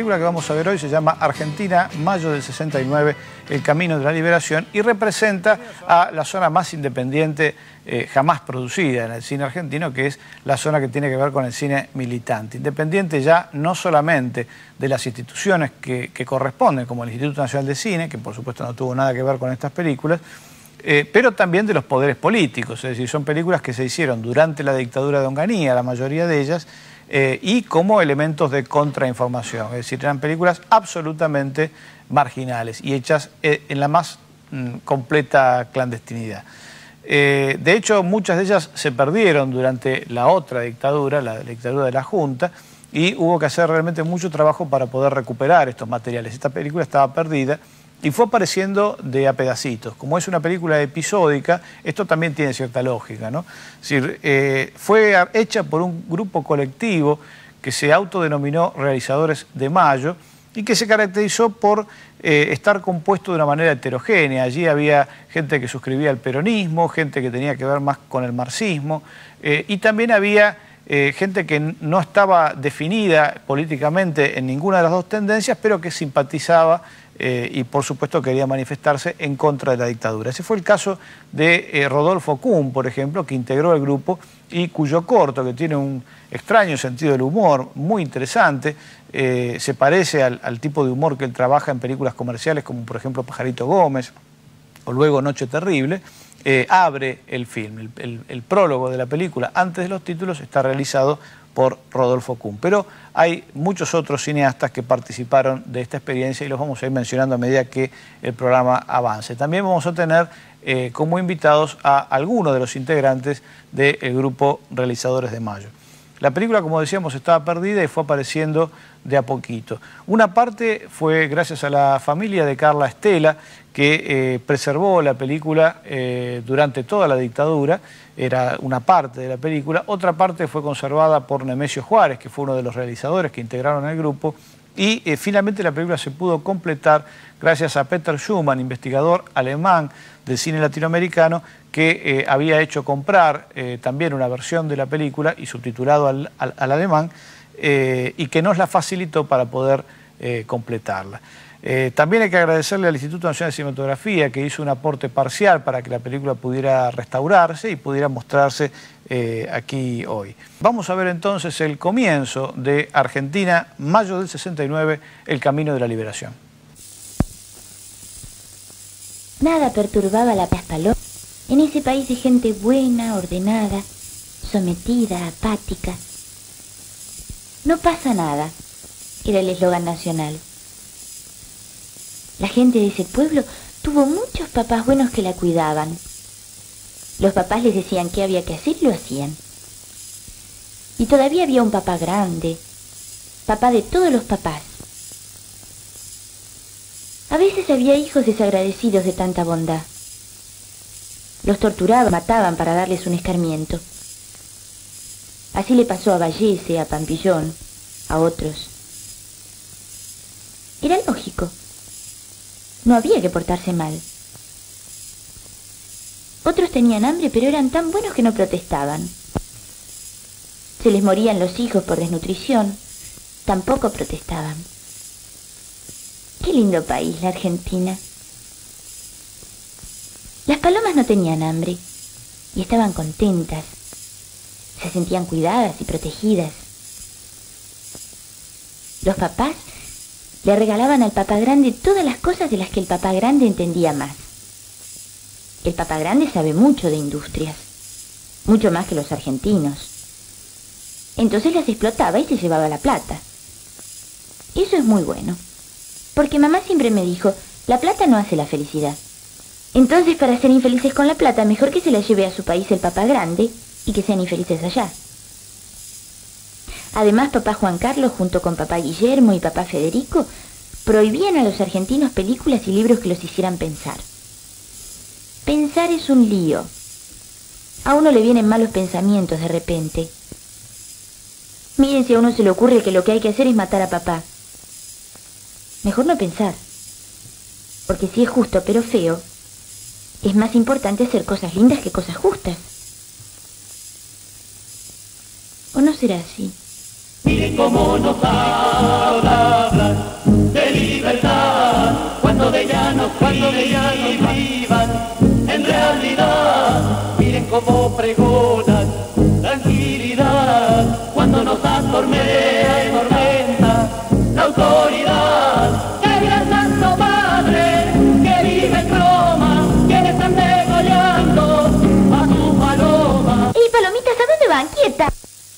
película que vamos a ver hoy se llama Argentina, mayo del 69, El Camino de la Liberación, y representa a la zona más independiente jamás producida en el cine argentino, que es la zona que tiene que ver con el cine militante. Independiente ya no solamente de las instituciones que corresponden, como el Instituto Nacional de Cine, que por supuesto no tuvo nada que ver con estas películas, pero también de los poderes políticos, es decir, son películas que se hicieron durante la dictadura de Onganía, la mayoría de ellas, y como elementos de contrainformación, es decir, eran películas absolutamente marginales y hechas en la más completa clandestinidad. De hecho, muchas de ellas se perdieron durante la otra dictadura, la dictadura de la Junta, y hubo que hacer realmente mucho trabajo para poder recuperar estos materiales. Esta película estaba perdida y fue apareciendo de a pedacitos. Como es una película episódica, esto también tiene cierta lógica, ¿no? Es decir, fue hecha por un grupo colectivo que se autodenominó Realizadores de Mayo y que se caracterizó por estar compuesto de una manera heterogénea. Allí había gente que suscribía al peronismo, gente que tenía que ver más con el marxismo, y también había gente que no estaba definida políticamente en ninguna de las dos tendencias, pero que simpatizaba y por supuesto quería manifestarse en contra de la dictadura. Ese fue el caso de Rodolfo Kuhn, por ejemplo, que integró el grupo y cuyo corto, que tiene un extraño sentido del humor, muy interesante, se parece al tipo de humor que él trabaja en películas comerciales como por ejemplo Pajarito Gómez o luego Noche Terrible, abre el film. El prólogo de la película, antes de los títulos, está realizado por Rodolfo Kuhn. Pero hay muchos otros cineastas que participaron de esta experiencia y los vamos a ir mencionando a medida que el programa avance. También vamos a tener como invitados a algunos de los integrantes del grupo Realizadores de Mayo. La película, como decíamos, estaba perdida y fue apareciendo de a poquito. Una parte fue gracias a la familia de Carla Estela, que preservó la película durante toda la dictadura, era una parte de la película. Otra parte fue conservada por Nemesio Juárez, que fue uno de los realizadores que integraron el grupo, y finalmente la película se pudo completar gracias a Peter Schumann, investigador alemán del cine latinoamericano, que había hecho comprar también una versión de la película y subtitulado al alemán, y que nos la facilitó para poder completarla. También hay que agradecerle al Instituto Nacional de Cinematografía, que hizo un aporte parcial para que la película pudiera restaurarse y pudiera mostrarse aquí hoy. Vamos a ver entonces el comienzo de Argentina, mayo del 69, El Camino de la Liberación. Nada perturbaba la paz paloma en ese país de gente buena, ordenada, sometida, apática. No pasa nada, era el eslogan nacional. La gente de ese pueblo tuvo muchos papás buenos que la cuidaban. Los papás les decían qué había que hacer y lo hacían. Y todavía había un papá grande, papá de todos los papás. A veces había hijos desagradecidos de tanta bondad. Los torturaban, mataban para darles un escarmiento. Así le pasó a Vallese, a Pampillón, a otros. Era lógico. No había que portarse mal. Otros tenían hambre, pero eran tan buenos que no protestaban. Se les morían los hijos por desnutrición, tampoco protestaban. Qué lindo país, la Argentina. Las palomas no tenían hambre y estaban contentas. Se sentían cuidadas y protegidas. Los papás le regalaban al papá grande todas las cosas de las que el papá grande entendía más. El papá grande sabe mucho de industrias, mucho más que los argentinos. Entonces las explotaba y se llevaba la plata. Eso es muy bueno, porque mamá siempre me dijo, la plata no hace la felicidad. Entonces, para ser infelices con la plata, mejor que se la lleve a su país el papá grande y que sean infelices allá. Además, papá Juan Carlos, junto con papá Guillermo y papá Federico, prohibían a los argentinos películas y libros que los hicieran pensar. Pensar es un lío. A uno le vienen malos pensamientos de repente. Miren si a uno se le ocurre que lo que hay que hacer es matar a papá. Mejor no pensar. Porque si es justo pero feo, es más importante hacer cosas lindas que cosas justas. ¿O no será así? Miren cómo nos hablan de libertad, cuando de ella nos privan. En realidad, miren cómo pregonan tranquilidad, cuando nos atormenta la autoridad. ¡Que viva el Santo Padre! ¡Que vive Roma! ¡Quienes están degollando a su paloma! ¡Y palomitas, a dónde van? ¡Quieta!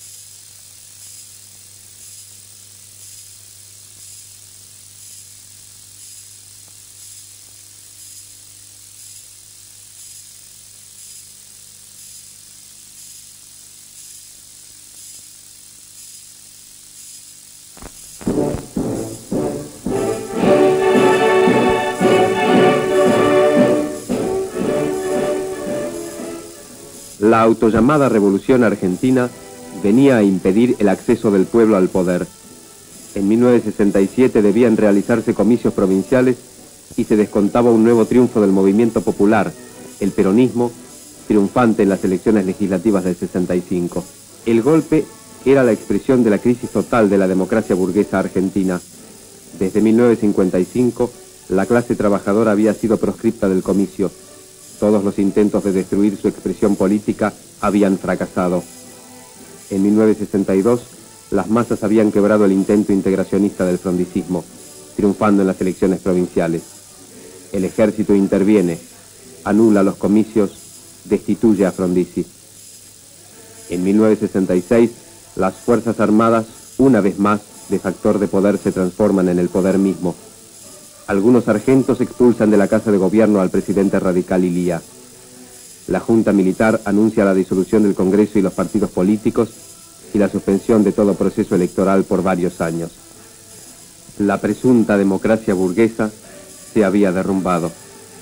La autollamada Revolución Argentina venía a impedir el acceso del pueblo al poder. En 1967 debían realizarse comicios provinciales y se descontaba un nuevo triunfo del movimiento popular, el peronismo, triunfante en las elecciones legislativas del 65. El golpe era la expresión de la crisis total de la democracia burguesa argentina. Desde 1955, la clase trabajadora había sido proscripta del comicio. Todos los intentos de destruir su expresión política habían fracasado. En 1962, las masas habían quebrado el intento integracionista del frondicismo, triunfando en las elecciones provinciales. El ejército interviene, anula los comicios, destituye a Frondizi. En 1966, las Fuerzas Armadas, una vez más, de factor de poder, se transforman en el poder mismo. Algunos sargentos expulsan de la Casa de Gobierno al presidente radical Ilía. La Junta Militar anuncia la disolución del Congreso y los partidos políticos y la suspensión de todo proceso electoral por varios años. La presunta democracia burguesa se había derrumbado.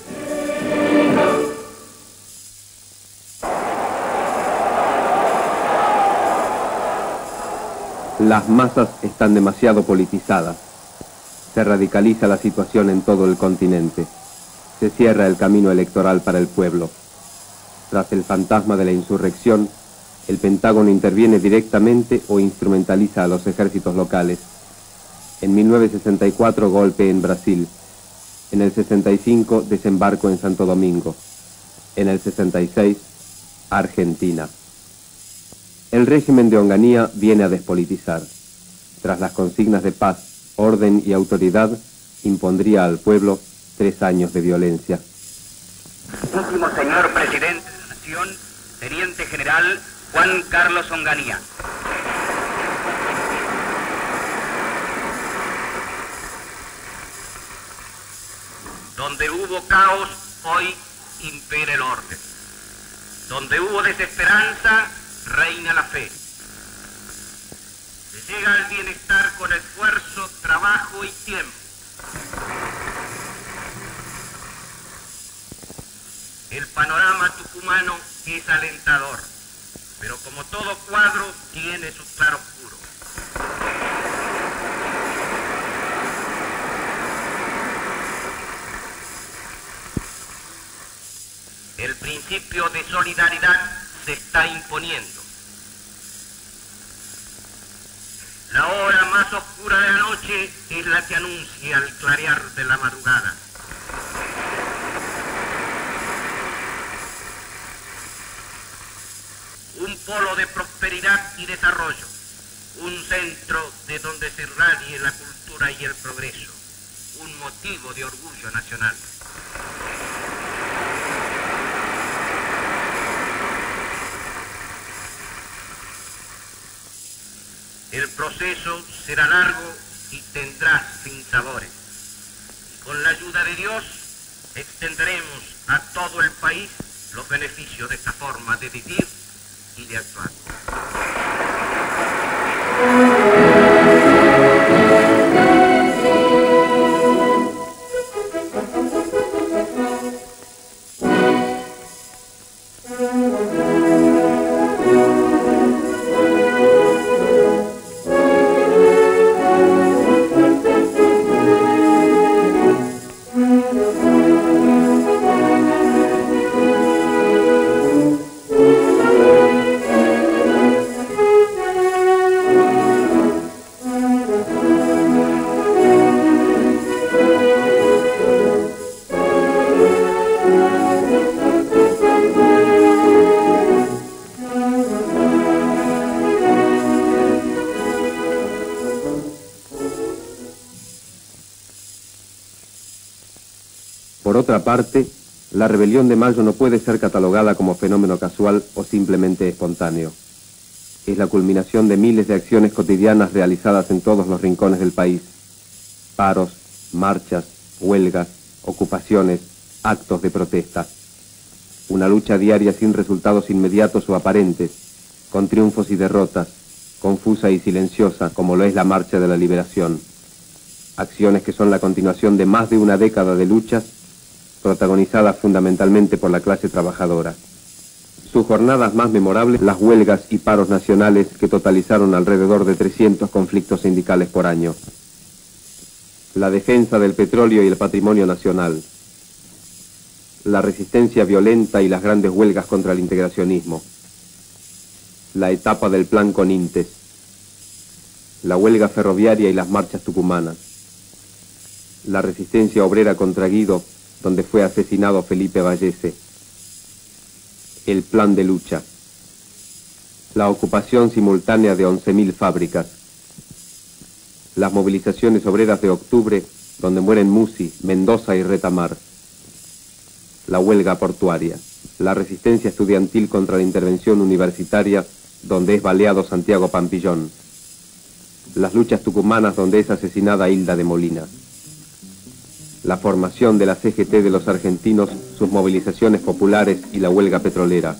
Las masas están demasiado politizadas. Se radicaliza la situación en todo el continente. Se cierra el camino electoral para el pueblo. Tras el fantasma de la insurrección, el Pentágono interviene directamente o instrumentaliza a los ejércitos locales. En 1964, golpe en Brasil. En el 65, desembarco en Santo Domingo. En el 66, Argentina. El régimen de Onganía viene a despolitizar. Tras las consignas de paz, orden y autoridad, impondría al pueblo 3 años de violencia. Último señor presidente de la Nación, Teniente General Juan Carlos Onganía. Donde hubo caos, hoy impera el orden. Donde hubo desesperanza, reina la fe. Se llega al bienestar con esfuerzo, trabajo y tiempo. El panorama tucumano es alentador, pero como todo cuadro tiene su claroscuro. El principio de solidaridad se está imponiendo. La hora más oscura de la noche es la que anuncia el clarear de la madrugada. Un polo de prosperidad y desarrollo, un centro de donde se irradie la cultura y el progreso, un motivo de orgullo nacional. El proceso será largo y tendrá sinsabores. Con la ayuda de Dios extenderemos a todo el país los beneficios de esta forma de vivir y de actuar. otra parte, la rebelión de Mayo no puede ser catalogada como fenómeno casual o simplemente espontáneo. Es la culminación de miles de acciones cotidianas realizadas en todos los rincones del país. Paros, marchas, huelgas, ocupaciones, actos de protesta. Una lucha diaria sin resultados inmediatos o aparentes, con triunfos y derrotas, confusa y silenciosa como lo es la Marcha de la Liberación. Acciones que son la continuación de más de una década de luchas, protagonizadas fundamentalmente por la clase trabajadora. Sus jornadas más memorables, las huelgas y paros nacionales que totalizaron alrededor de 300 conflictos sindicales por año. La defensa del petróleo y el patrimonio nacional. La resistencia violenta y las grandes huelgas contra el integracionismo. La etapa del Plan Conintes. La huelga ferroviaria y las marchas tucumanas. La resistencia obrera contra Guido, donde fue asesinado Felipe Vallese. El plan de lucha. La ocupación simultánea de 11.000 fábricas. Las movilizaciones obreras de octubre, donde mueren Musi, Mendoza y Retamar. La huelga portuaria. La resistencia estudiantil contra la intervención universitaria, donde es baleado Santiago Pampillón. Las luchas tucumanas, donde es asesinada Hilda de Molina. La formación de la CGT de los argentinos, sus movilizaciones populares y la huelga petrolera.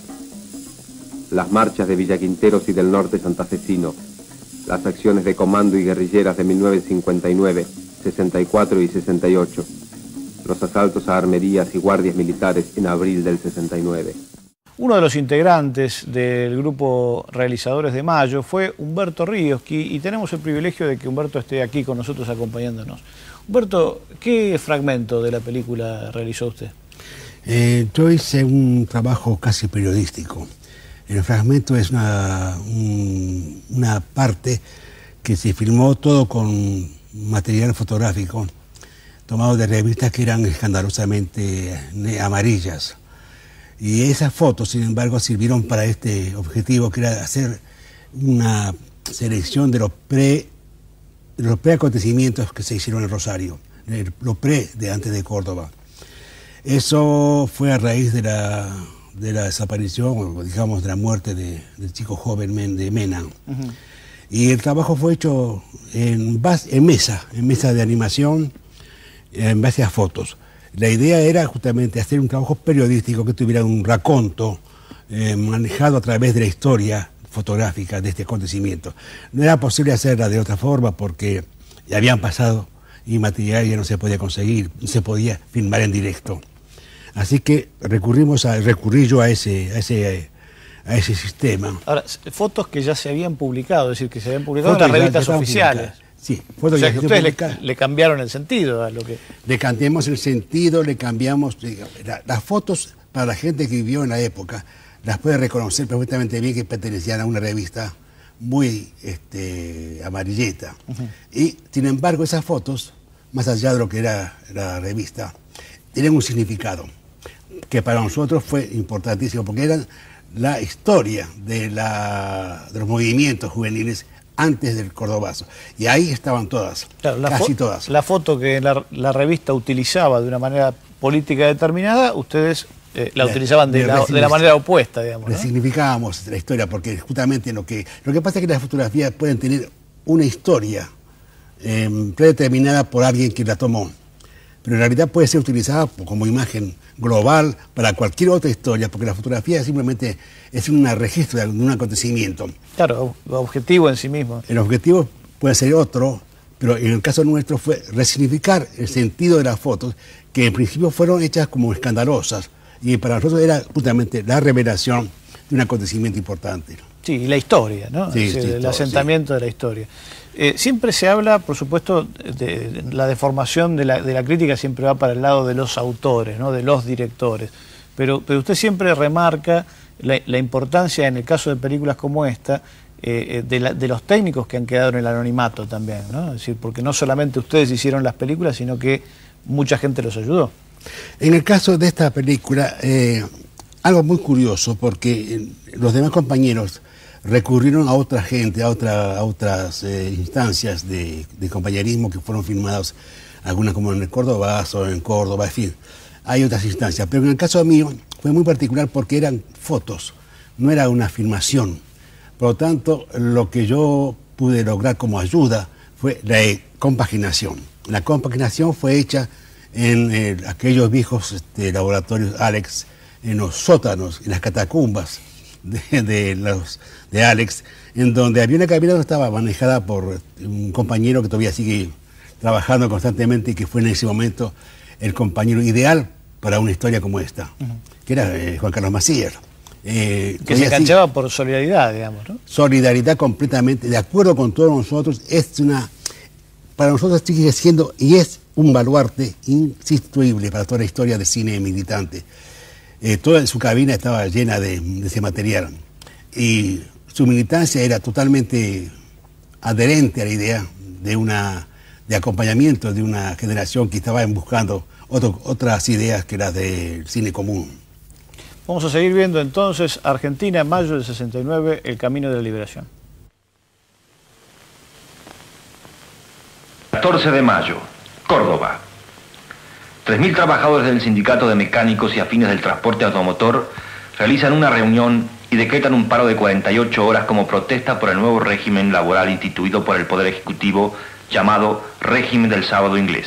Las marchas de Villa Quinteros y del norte santafesino. Las acciones de comando y guerrilleras de 1959, 64 y 68. Los asaltos a armerías y guardias militares en abril del 69. Uno de los integrantes del grupo Realizadores de Mayo fue Humberto Ríos, y tenemos el privilegio de que Humberto esté aquí con nosotros acompañándonos. Humberto, ¿qué fragmento de la película realizó usted? Yo hice un trabajo casi periodístico. El fragmento es una parte que se filmó todo con material fotográfico, tomado de revistas que eran escandalosamente amarillas. Y esas fotos, sin embargo, sirvieron para este objetivo, que era hacer una selección de los preacontecimientos que se hicieron en Rosario, los de antes de Córdoba. Eso fue a raíz de la desaparición, digamos, de la muerte del chico joven de Mena. Y el trabajo fue hecho en mesa de animación, en base a fotos. La idea era justamente hacer un trabajo periodístico que tuviera un raconto manejado a través de la historia fotográfica de este acontecimiento. No era posible hacerla de otra forma porque ya habían pasado y material ya no se podía conseguir, no se podía filmar en directo. Así que recurrí yo a ese sistema. Ahora, fotos que ya se habían publicado, es decir, que se habían publicado en las revistas oficiales. Sí, fotos, o sea, que ustedes le cambiaron el sentido a lo que... Le cambiamos el sentido, le cambiamos... Las fotos, para la gente que vivió en la época, las puede reconocer perfectamente bien que pertenecían a una revista muy amarilleta. Y, sin embargo, esas fotos, más allá de lo que era la revista, tienen un significado que para nosotros fue importantísimo, porque eran la historia de los movimientos juveniles antes del Cordobazo. Y ahí estaban todas, claro, casi todas. La foto que la revista utilizaba de una manera política determinada, ustedes la utilizaban de la manera opuesta, digamos, ¿no? Resignificábamos la historia, porque justamente lo que pasa es que las fotografías pueden tener una historia predeterminada por alguien que la tomó, pero en realidad puede ser utilizada como imagen global para cualquier otra historia, porque la fotografía simplemente es un registro de un acontecimiento. Claro, objetivo en sí mismo. El objetivo puede ser otro, pero en el caso nuestro fue resignificar el sentido de las fotos, que en principio fueron hechas como escandalosas, y para nosotros era justamente la revelación de un acontecimiento importante. Sí, y la historia, ¿no? Sí, el asentamiento de la historia. Siempre se habla, por supuesto, de la deformación de la crítica, siempre va para el lado de los autores, ¿no? De los directores. Pero usted siempre remarca la importancia, en el caso de películas como esta, de los técnicos que han quedado en el anonimato también, ¿no? Es decir, porque no solamente ustedes hicieron las películas, sino que mucha gente los ayudó. En el caso de esta película, algo muy curioso, porque los demás compañeros recurrieron a otra gente, a otras instancias de compañerismo que fueron filmadas, algunas como en el Cordobazo, en Córdoba, en fin. hay otras instancias. Pero en el caso mío fue muy particular porque eran fotos, no era una filmación. Por lo tanto, lo que yo pude lograr como ayuda fue la compaginación. La compaginación fue hecha en aquellos viejos laboratorios Alex, en los sótanos, en las catacumbas de Alex, en donde había una cabina que estaba manejada por un compañero que todavía sigue trabajando constantemente y que fue en ese momento el compañero ideal para una historia como esta, que era Juan Carlos Macier. Que se enganchaba por solidaridad, digamos, ¿no? Solidaridad completamente, de acuerdo con todos nosotros, para nosotros sigue siendo y es un baluarte insustituible para toda la historia del cine militante. Toda su cabina estaba llena de ese material y su militancia era totalmente adherente a la idea de acompañamiento de una generación que estaba buscando otras ideas que las del cine común. Vamos a seguir viendo entonces Argentina, mayo del 69, el camino de la liberación. 14 de mayo, Córdoba. 3.000 trabajadores del Sindicato de Mecánicos y Afines del Transporte Automotor realizan una reunión y decretan un paro de 48 horas como protesta por el nuevo régimen laboral instituido por el Poder Ejecutivo llamado Régimen del Sábado Inglés.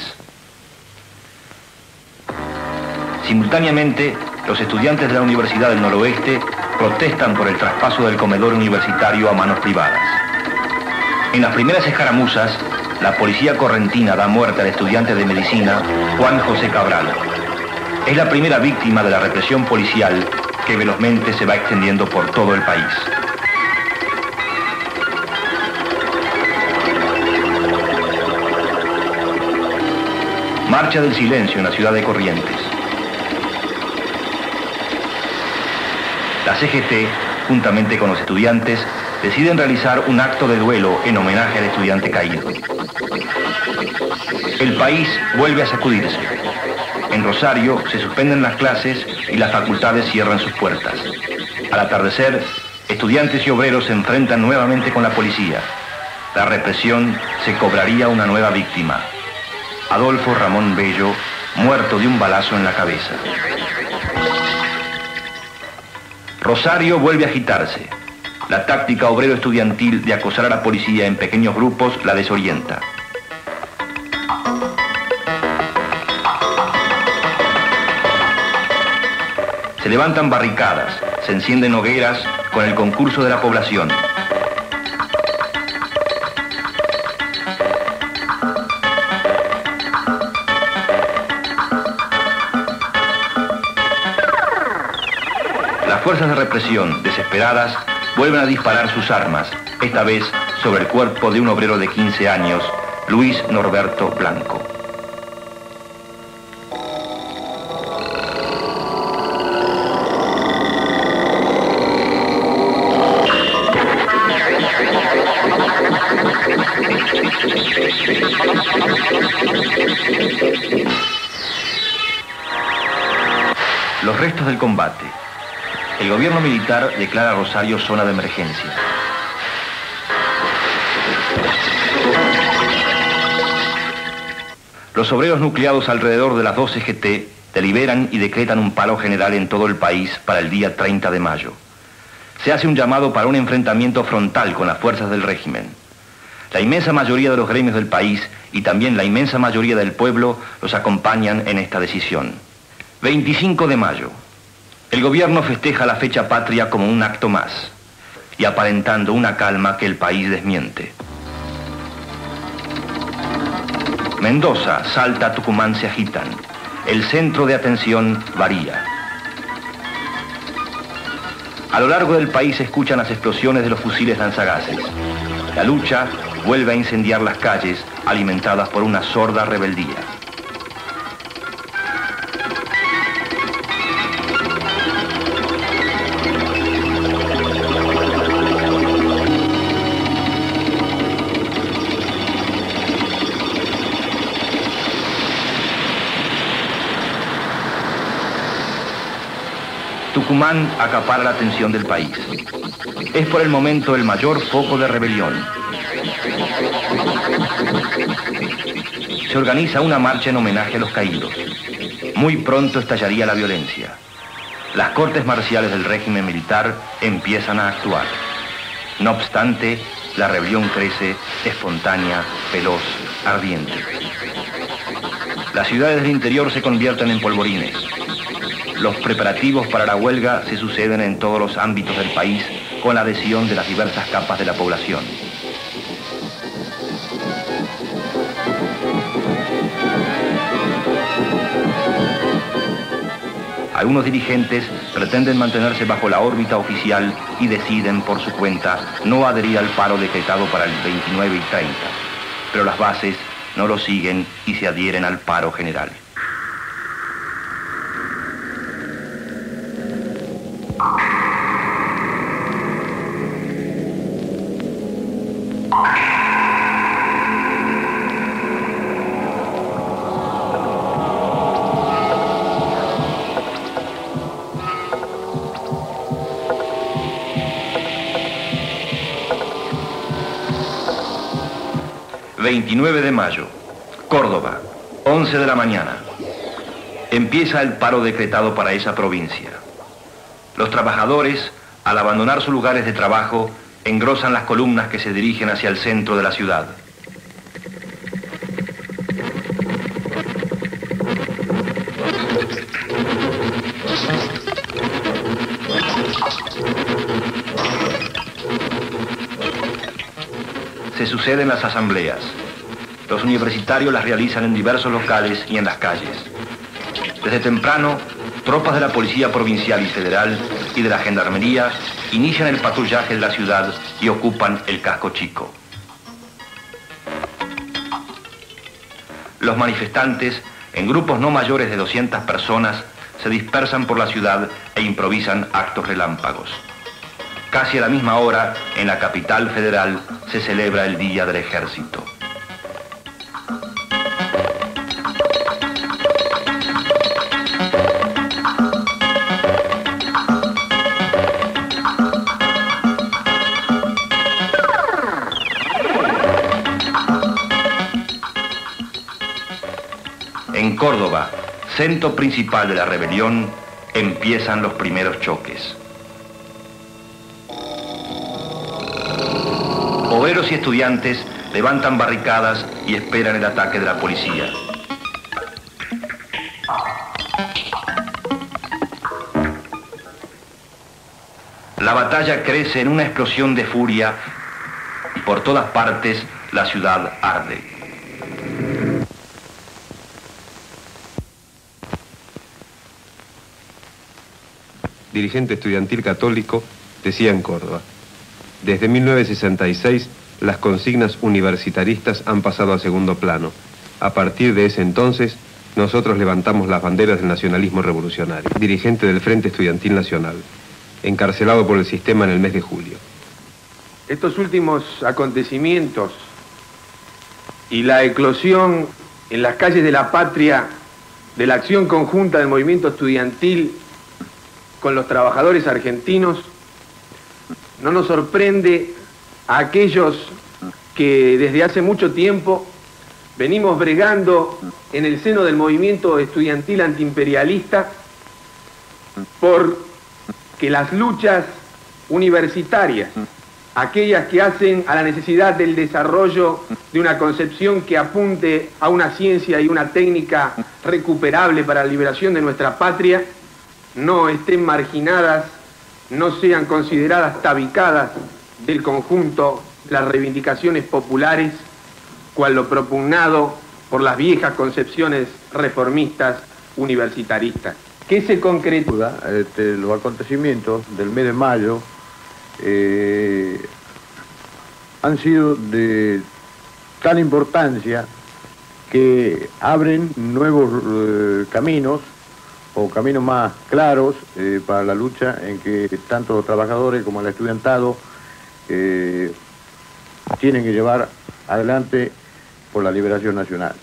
Simultáneamente, los estudiantes de la Universidad del Noroeste protestan por el traspaso del comedor universitario a manos privadas. En las primeras escaramuzas, la policía correntina da muerte al estudiante de medicina Juan José Cabral. Es la primera víctima de la represión policial que velozmente se va extendiendo por todo el país. Marcha del silencio en la ciudad de Corrientes. La CGT, juntamente con los estudiantes, deciden realizar un acto de duelo en homenaje al estudiante caído. El país vuelve a sacudirse. En Rosario se suspenden las clases y las facultades cierran sus puertas. Al atardecer, estudiantes y obreros se enfrentan nuevamente con la policía. La represión se cobraría una nueva víctima. Adolfo Ramón Bello, muerto de un balazo en la cabeza. Rosario vuelve a agitarse. La táctica obrero-estudiantil de acosar a la policía en pequeños grupos la desorienta. Se levantan barricadas, se encienden hogueras con el concurso de la población. Las fuerzas de represión, desesperadas, vuelven a disparar sus armas, esta vez sobre el cuerpo de un obrero de 15 años, Luis Norberto Blanco. Los restos del combate. El gobierno militar declara Rosario zona de emergencia. Los obreros nucleados alrededor de las 2 CGT deliberan y decretan un paro general en todo el país para el día 30 de mayo. Se hace un llamado para un enfrentamiento frontal con las fuerzas del régimen. La inmensa mayoría de los gremios del país y también la inmensa mayoría del pueblo los acompañan en esta decisión. 25 de mayo. El gobierno festeja la fecha patria como un acto más y aparentando una calma que el país desmiente. Mendoza, Salta, Tucumán se agitan. El centro de atención varía. A lo largo del país se escuchan las explosiones de los fusiles lanzagases. La lucha vuelve a incendiar las calles, alimentadas por una sorda rebeldía. Tucumán acapara la atención del país. Es por el momento el mayor foco de rebelión. se organiza una marcha en homenaje a los caídos. Muy pronto estallaría la violencia. Las cortes marciales del régimen militar empiezan a actuar. No obstante, la rebelión crece espontánea, veloz, ardiente. Las ciudades del interior se convierten en polvorines. Los preparativos para la huelga se suceden en todos los ámbitos del país con la adhesión de las diversas capas de la población. Algunos dirigentes pretenden mantenerse bajo la órbita oficial y deciden por su cuenta no adherir al paro decretado para el 29 y 30, pero las bases no lo siguen y se adhieren al paro general. ...29 de mayo, Córdoba, 11 de la mañana. Empieza el paro decretado para esa provincia. Los trabajadores, al abandonar sus lugares de trabajo, engrosan las columnas que se dirigen hacia el centro de la ciudad. Se suceden las asambleas. Los universitarios las realizan en diversos locales y en las calles. Desde temprano, tropas de la Policía Provincial y Federal y de la Gendarmería inician el patrullaje de la ciudad y ocupan el casco chico. Los manifestantes, en grupos no mayores de 200 personas, se dispersan por la ciudad e improvisan actos relámpagos. Casi a la misma hora, en la capital federal, se celebra el Día del Ejército. En Córdoba, centro principal de la rebelión, empiezan los primeros choques. Obreros y estudiantes levantan barricadas y esperan el ataque de la policía. La batalla crece en una explosión de furia y por todas partes la ciudad arde. Dirigente estudiantil católico, decía en Córdoba: desde 1966, las consignas universitaristas han pasado a segundo plano. A partir de ese entonces, nosotros levantamos las banderas del nacionalismo revolucionario. Dirigente del Frente Estudiantil Nacional, encarcelado por el sistema en el mes de julio. Estos últimos acontecimientos y la eclosión en las calles de la patria de la acción conjunta del movimiento estudiantil con los trabajadores argentinos no nos sorprende a aquellos que desde hace mucho tiempo venimos bregando en el seno del movimiento estudiantil antiimperialista por que las luchas universitarias, aquellas que hacen a la necesidad del desarrollo de una concepción que apunte a una ciencia y una técnica recuperable para la liberación de nuestra patria, no estén marginadas, no sean consideradas tabicadas del conjunto de las reivindicaciones populares, cual lo propugnado por las viejas concepciones reformistas universitaristas. ¿Qué se concreta? Los acontecimientos del mes de mayo han sido de tal importancia que abren nuevos caminos o caminos más claros para la lucha en que tanto los trabajadores como el estudiantado tienen que llevar adelante por la liberación nacional.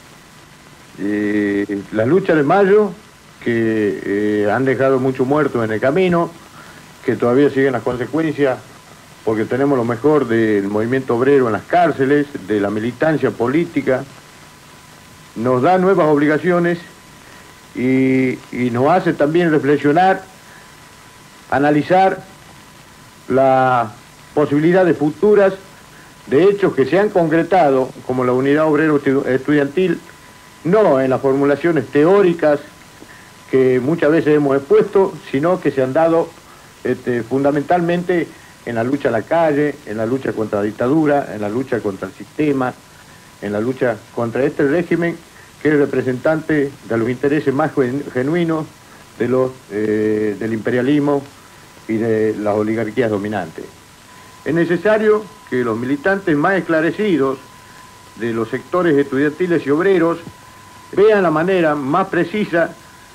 Las luchas de mayo que han dejado muchos muertos en el camino, que todavía siguen las consecuencias, porque tenemos lo mejor del movimiento obrero en las cárceles, de la militancia política, nos da nuevas obligaciones y nos hace también reflexionar, analizar las posibilidades futuras de hechos que se han concretado, como la unidad obrero estudiantil, no en las formulaciones teóricas que muchas veces hemos expuesto, sino que se han dado fundamentalmente en la lucha a la calle, en la lucha contra la dictadura, en la lucha contra el sistema, en la lucha contra este régimen que es representante de los intereses más genuinos del imperialismo y de las oligarquías dominantes. Es necesario que los militantes más esclarecidos de los sectores estudiantiles y obreros vean la manera más precisa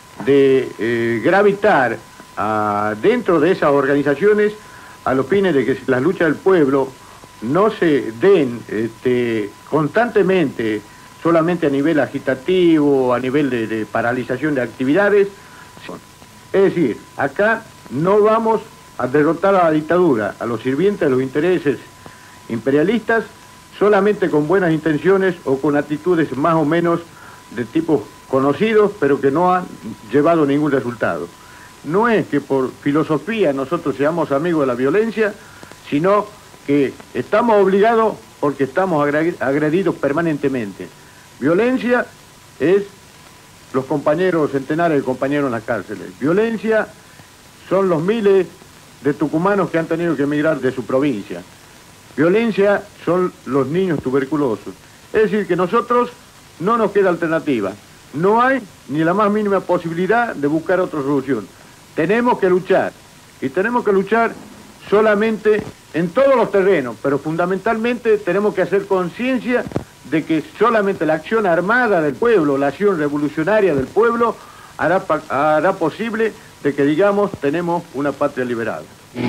de gravitar dentro de esas organizaciones a los fines de que las luchas del pueblo no se den constantemente solamente a nivel agitativo, a nivel de paralización de actividades. Es decir, acá no vamos a derrotar a la dictadura, a los sirvientes de los intereses imperialistas, solamente con buenas intenciones o con actitudes más o menos de tipo conocidos, pero que no han llevado ningún resultado. No es que por filosofía nosotros seamos amigos de la violencia, sino que estamos obligados porque estamos agredidos permanentemente. Violencia es los compañeros, centenares de compañeros en las cárceles. Violencia son los miles de tucumanos que han tenido que emigrar de su provincia. Violencia son los niños tuberculosos. Es decir, que nosotros no nos queda alternativa. No hay ni la más mínima posibilidad de buscar otra solución. Tenemos que luchar. Y tenemos que luchar solamente en todos los terrenos, pero fundamentalmente tenemos que hacer conciencia de que solamente la acción armada del pueblo, la acción revolucionaria del pueblo, hará posible de que digamos tenemos una patria liberada.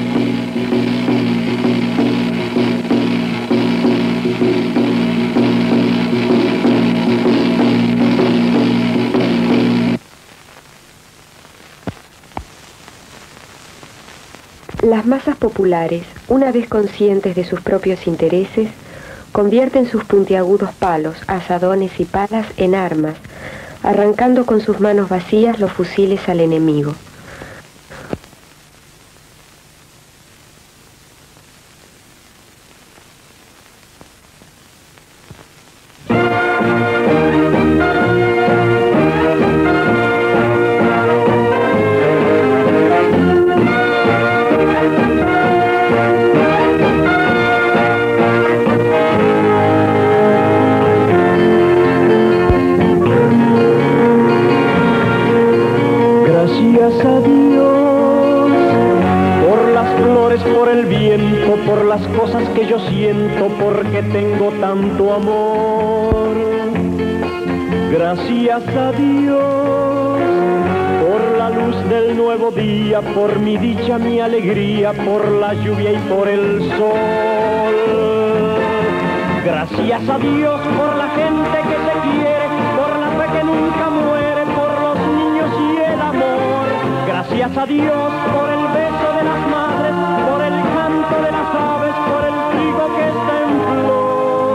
Las masas populares, una vez conscientes de sus propios intereses, convierten sus puntiagudos palos, azadones y palas en armas, arrancando con sus manos vacías los fusiles al enemigo. Porque tengo tanto amor. Gracias a Dios por la luz del nuevo día, por mi dicha, mi alegría, por la lluvia y por el sol. Gracias a Dios por la gente que se quiere, por la fe que nunca muere, por los niños y el amor. Gracias a Dios por el beso de las madres, por el canto de las aves, por el trigo que está en flor.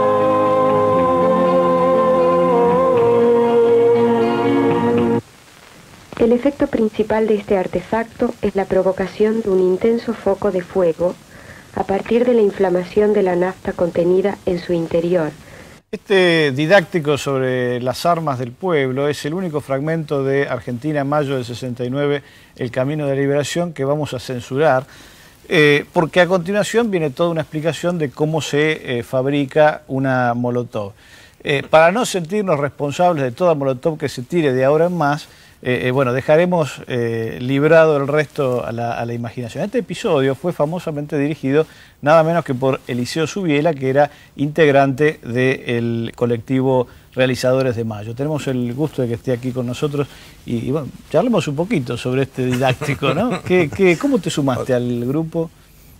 El efecto principal de este artefacto es la provocación de un intenso foco de fuego a partir de la inflamación de la nafta contenida en su interior. Este didáctico sobre las armas del pueblo es el único fragmento de Argentina, mayo del 69, El Camino de la Liberación, que vamos a censurar, porque a continuación viene toda una explicación de cómo se fabrica una molotov. Para no sentirnos responsables de toda molotov que se tire de ahora en más, bueno, dejaremos librado el resto a la imaginación. Este episodio fue famosamente dirigido nada menos que por Eliseo Subiela, que era integrante del colectivo Realizadores de Mayo. Tenemos el gusto de que esté aquí con nosotros y bueno, charlemos un poquito sobre este didáctico, ¿no? ¿Cómo te sumaste al grupo?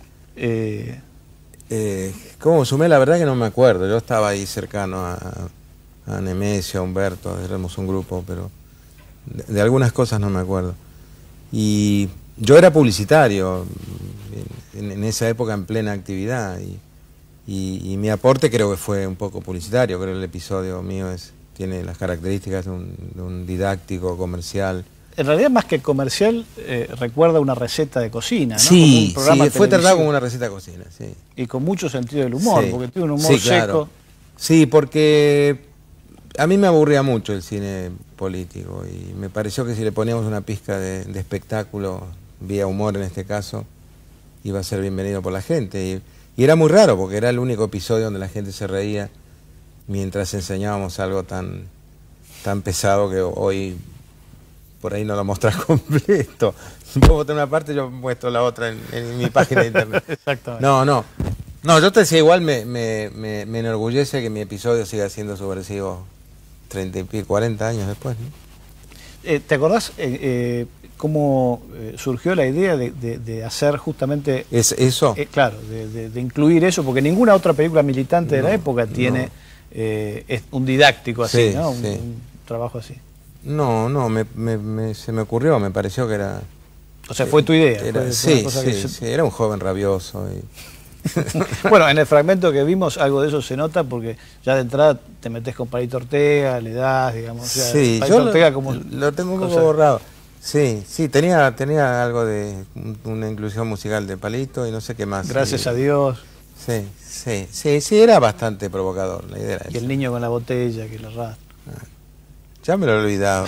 ¿Cómo sumé? La verdad que no me acuerdo. Yo estaba ahí cercano a Nemesio, a Humberto, éramos un grupo, pero de algunas cosas no me acuerdo. Y yo era publicitario en esa época, en plena actividad, y mi aporte creo que fue un poco publicitario. Creo que el episodio mío es tiene las características de un didáctico comercial. En realidad, más que comercial, recuerda una receta de cocina, ¿no? Sí, como un programa sí, fue tratado televisivo. como una receta de cocina, sí. Y con mucho sentido del humor, Sí. porque tiene un humor Sí, claro. seco. Sí, porque a mí me aburría mucho el cine político y me pareció que si le poníamos una pizca de espectáculo, vía humor en este caso, iba a ser bienvenido por la gente. Y era muy raro porque era el único episodio donde la gente se reía mientras enseñábamos algo tan pesado que hoy por ahí no lo mostrás completo. Vos mostrás una parte, yo muestro la otra en mi página de internet. Exactamente. No, yo te decía, igual me enorgullece que mi episodio siga siendo subversivo 30 y 40 años después, ¿no? ¿Te acordás cómo surgió la idea de hacer justamente... ¿Es eso? Claro, de incluir eso, porque ninguna otra película militante de la época tiene un didáctico así, Sí, ¿no? sí. Un trabajo así. No, se me ocurrió, me pareció que era... O sea, fue tu idea. Fue Sí, una cosa que sí, era un joven rabioso. Bueno, en el fragmento que vimos algo de eso se nota porque ya de entrada te metes con Palito Ortega, le das, digamos. O sea, Sí, Palito yo Ortega como lo tengo un poco cosa- borrado. Sí, tenía algo de una inclusión musical de Palito y no sé qué más. Gracias a Dios. Sí, era bastante provocador, la idea era Y esa. el niño con la botella que lo arrastra. Ya me lo he olvidado.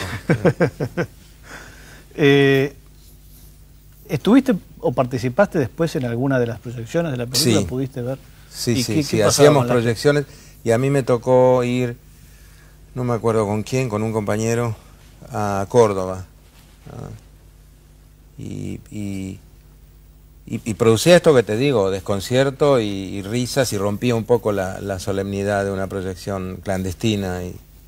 ¿Estuviste o participaste después en alguna de las proyecciones de la película? Sí. ¿Pudiste ver? Sí, ¿Y sí, qué sí, pasaba hacíamos con la- proyecciones y a mí me tocó ir, no me acuerdo con quién, con un compañero, a Córdoba. Y producía esto que te digo, desconcierto y risas, y rompía un poco la solemnidad de una proyección clandestina.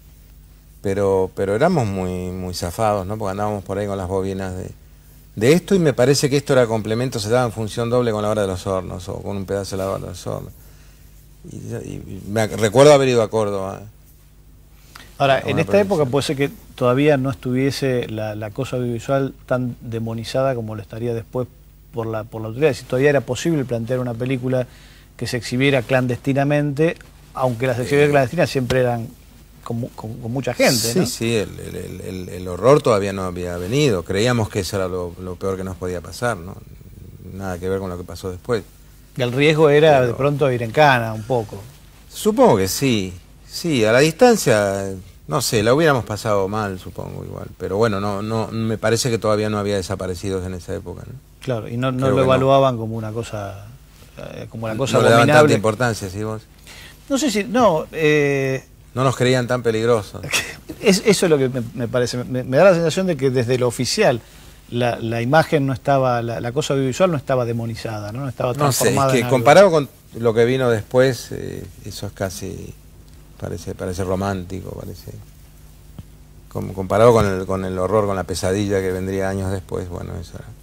Pero éramos muy zafados, ¿no? Porque andábamos por ahí con las bobinas de esto, y me parece que esto era complemento, se daba en función doble con la hora de los hornos o con un pedazo de la hora de los hornos. Recuerdo haber ido a Córdoba. Ahora, Una en esta proyección. época puede ser que todavía no estuviese la cosa audiovisual tan demonizada como lo estaría después por la autoridad. Si todavía era posible plantear una película que se exhibiera clandestinamente, aunque las exhibiciones clandestinas siempre eran con mucha gente, ¿no? Sí, el horror todavía no había venido. Creíamos que eso era lo peor que nos podía pasar, ¿no? Nada que ver con lo que pasó después. Y el riesgo era de pronto ir en cana un poco. Supongo que sí. Sí, a la distancia, no sé, la hubiéramos pasado mal, supongo, igual. Pero bueno, no me parece que todavía no había desaparecidos en esa época, ¿no? Claro, y no Creo lo que evaluaban como una cosa, como una cosa no le daban tanta abominable. importancia, ¿sí vos? No sé si, no, No nos creían tan peligrosos. eso es lo que me parece. Me da la sensación de que desde lo oficial la imagen no estaba, la cosa audiovisual no estaba demonizada, no estaba No sé, es transformada que en algo. comparado con lo que vino después, eso es casi, parece romántico, parece. Comparado con el horror, con la pesadilla que vendría años después, bueno, eso era.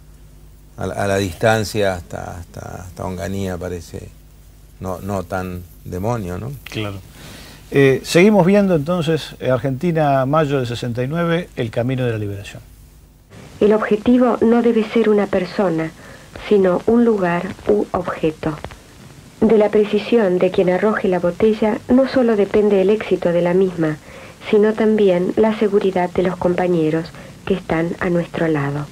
A la distancia hasta Onganía parece no tan demonio, ¿no? Claro. Seguimos viendo entonces Argentina, mayo del 69, El camino de la liberación. El objetivo no debe ser una persona, sino un lugar u objeto. De la precisión de quien arroje la botella no solo depende el éxito de la misma, sino también la seguridad de los compañeros que están a nuestro lado.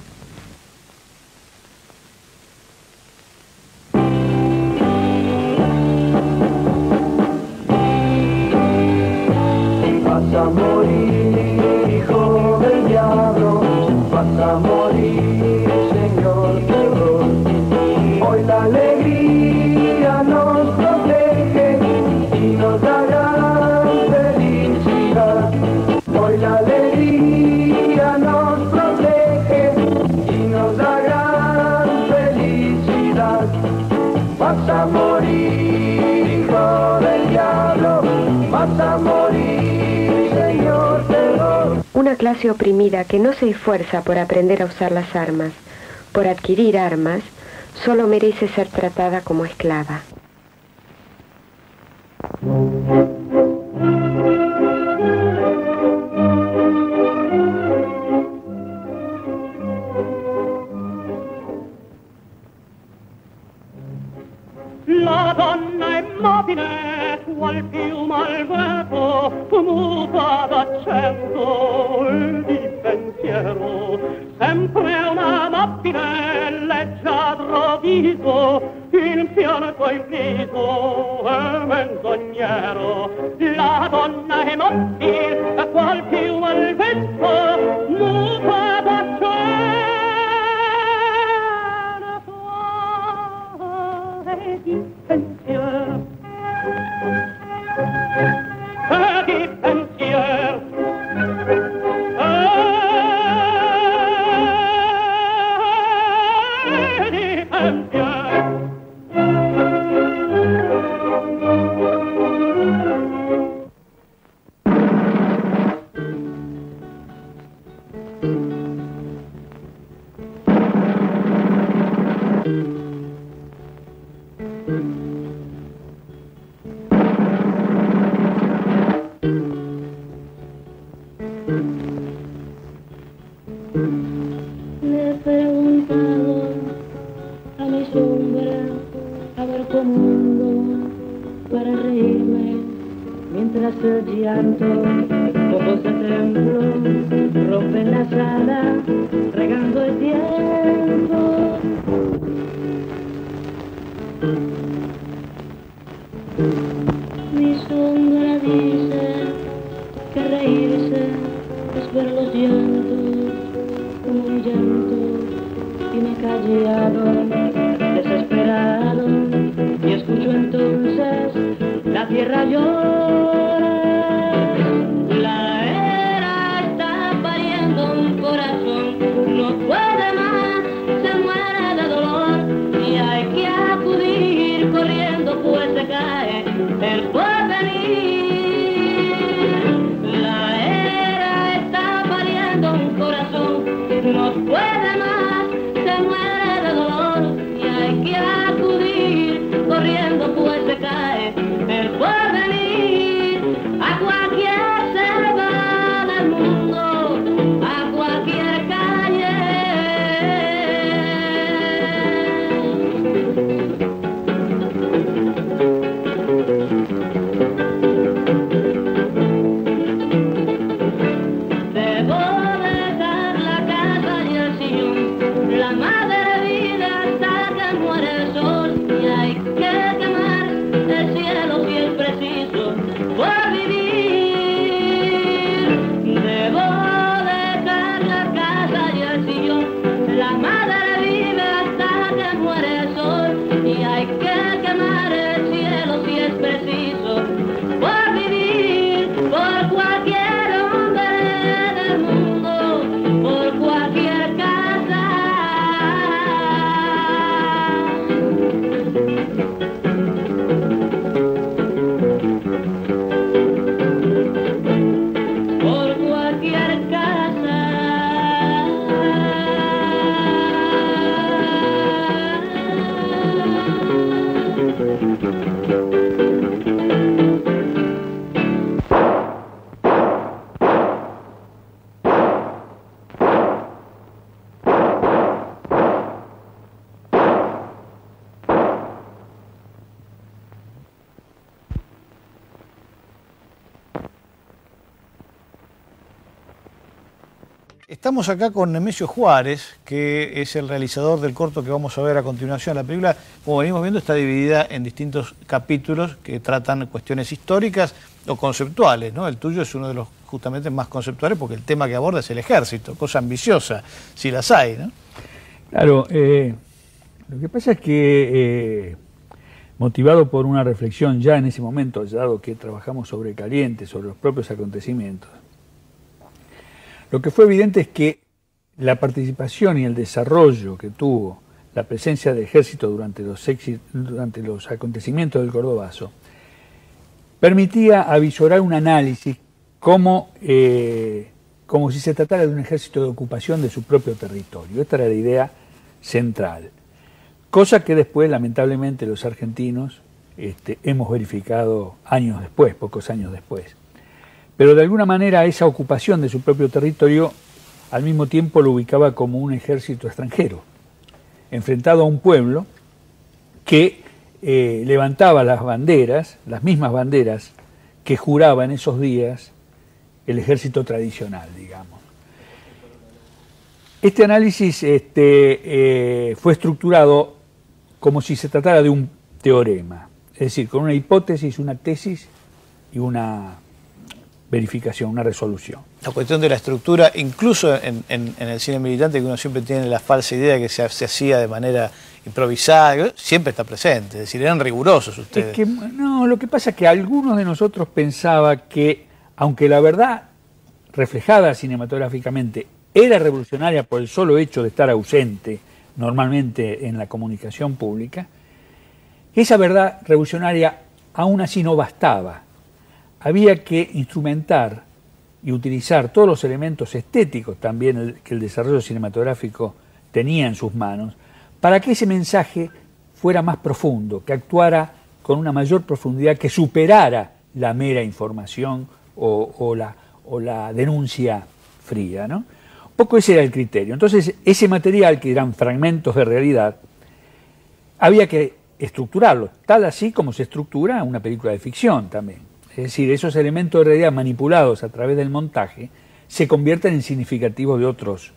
Vas a morir, hijo del diablo, vas a morir, señor terror. Hoy la alegría nos protege y nos dará felicidad. Hoy la alegría nos protege y nos dará felicidad. Vas a morir, hijo del diablo, vas a morir, señor terror. Una clase oprimida que no se esfuerza por aprender a usar las armas, por adquirir armas, solo merece ser tratada como esclava. La La donna immobile qual piuma al vento, muta d'accento e di pensiero, sempre una mattina leggiadro viso, in pianto in viso e menzognero. La donna immobile qual piuma al vento, muta d'accento e di pensiero. E di pensiero. E di pensiero. Le he preguntado a mi sombra a ver cómo ando para reírme mientras el llanto ojos de templo rompen la sala regando el tiempo. Mi sombra dice que reírse es ver los llantos como un llanto, y me he callado, desesperado, y escucho entonces la tierra llora. La era está pariendo un corazón, no puede más, se muere de dolor, y hay que acudir corriendo, pues se cae el porvenir. La era está pariendo un corazón, no puede más, se muere de dolor, y hay que acudir corriendo, pues se cae el porvenir. A cualquier selva del mundo, a cualquier calle. Debo dejar la casa y el sillón, la madre vida hasta que muere el sol, y hay que quemar el cielo si es preciso por vivir. Debo dejar la casa y el sillón, la madre vive hasta que muere el sol, y hay que quemar el cielo si es preciso por vivir, por cualquier hombre del mundo, por cualquier casa. Por cualquier casa. Estamos acá con Nemesio Juárez, que es el realizador del corto que vamos a ver a continuación. La película, como venimos viendo, está dividida en distintos capítulos que tratan cuestiones históricas o conceptuales, ¿no? El tuyo es uno de los justamente más conceptuales porque el tema que aborda es el ejército, cosa ambiciosa, si las hay, ¿no? Claro, lo que pasa es que motivado por una reflexión ya en ese momento, dado que trabajamos sobre caliente, sobre los propios acontecimientos, lo que fue evidente es que la participación y el desarrollo que tuvo la presencia del ejército durante los acontecimientos del Cordobazo permitía avisorar un análisis como si se tratara de un ejército de ocupación de su propio territorio. Esta era la idea central. Cosa que después, lamentablemente, los argentinos hemos verificado años después, pocos años después. Pero de alguna manera esa ocupación de su propio territorio al mismo tiempo lo ubicaba como un ejército extranjero, enfrentado a un pueblo que levantaba las banderas, las mismas banderas que juraba en esos días el ejército tradicional, digamos. Este análisis fue estructurado como si se tratara de un teorema, es decir, con una hipótesis, una tesis y una verificación, una resolución. La cuestión de la estructura, incluso en el cine militante, que uno siempre tiene la falsa idea de que se hacía de manera improvisada, siempre está presente, es decir, eran rigurosos ustedes. Es que, no, lo que pasa es que algunos de nosotros pensaban que, aunque la verdad reflejada cinematográficamente era revolucionaria por el solo hecho de estar ausente normalmente en la comunicación pública, esa verdad revolucionaria aún así no bastaba. Había que instrumentar y utilizar todos los elementos estéticos también que el desarrollo cinematográfico tenía en sus manos para que ese mensaje fuera más profundo, que actuara con una mayor profundidad, que superara la mera información o la denuncia fría, ¿no? Un poco ese era el criterio. Entonces, ese material, que eran fragmentos de realidad, había que estructurarlo, tal así como se estructura una película de ficción también. Es decir, esos elementos de realidad manipulados a través del montaje se convierten en significativos de otros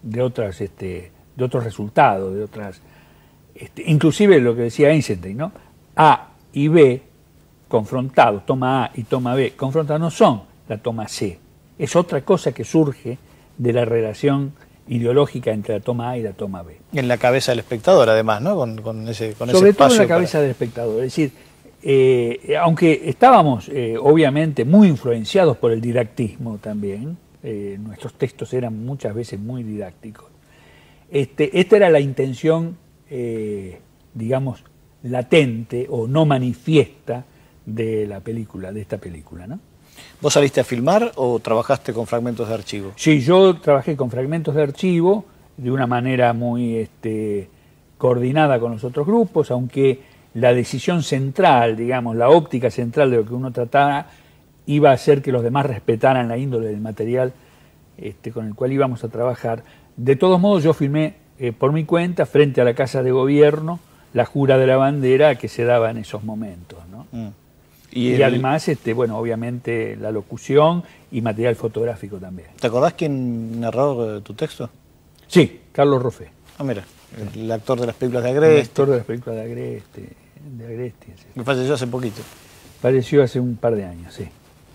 resultados, de otras, inclusive lo que decía Eisenstein, ¿no? A y B confrontados, toma A y toma B confrontados, no son la toma C, es otra cosa que surge de la relación ideológica entre la toma A y la toma B. En la cabeza del espectador, además, ¿no? Con ese espacio. Sobre todo en la cabeza del espectador, es decir, aunque estábamos obviamente muy influenciados por el didactismo también, nuestros textos eran muchas veces muy didácticos, esta era la intención, digamos, latente o no manifiesta de la película, de esta película, ¿no? ¿Vos saliste a filmar o trabajaste con fragmentos de archivo? Sí, yo trabajé con fragmentos de archivo de una manera muy coordinada con los otros grupos, aunque la decisión central, digamos, la óptica central de lo que uno trataba, iba a hacer que los demás respetaran la índole del material con el cual íbamos a trabajar. De todos modos, yo filmé por mi cuenta, frente a la Casa de Gobierno, la jura de la bandera que se daba en esos momentos, ¿no? Y además, bueno, obviamente la locución y material fotográfico también. ¿Te acordás quién narró tu texto? Sí, Carlos Roffé. Ah, mira, el actor de las películas de Agreste. El actor de las películas de Agreste. Sí. Que falleció hace poquito. Falleció hace un par de años, sí.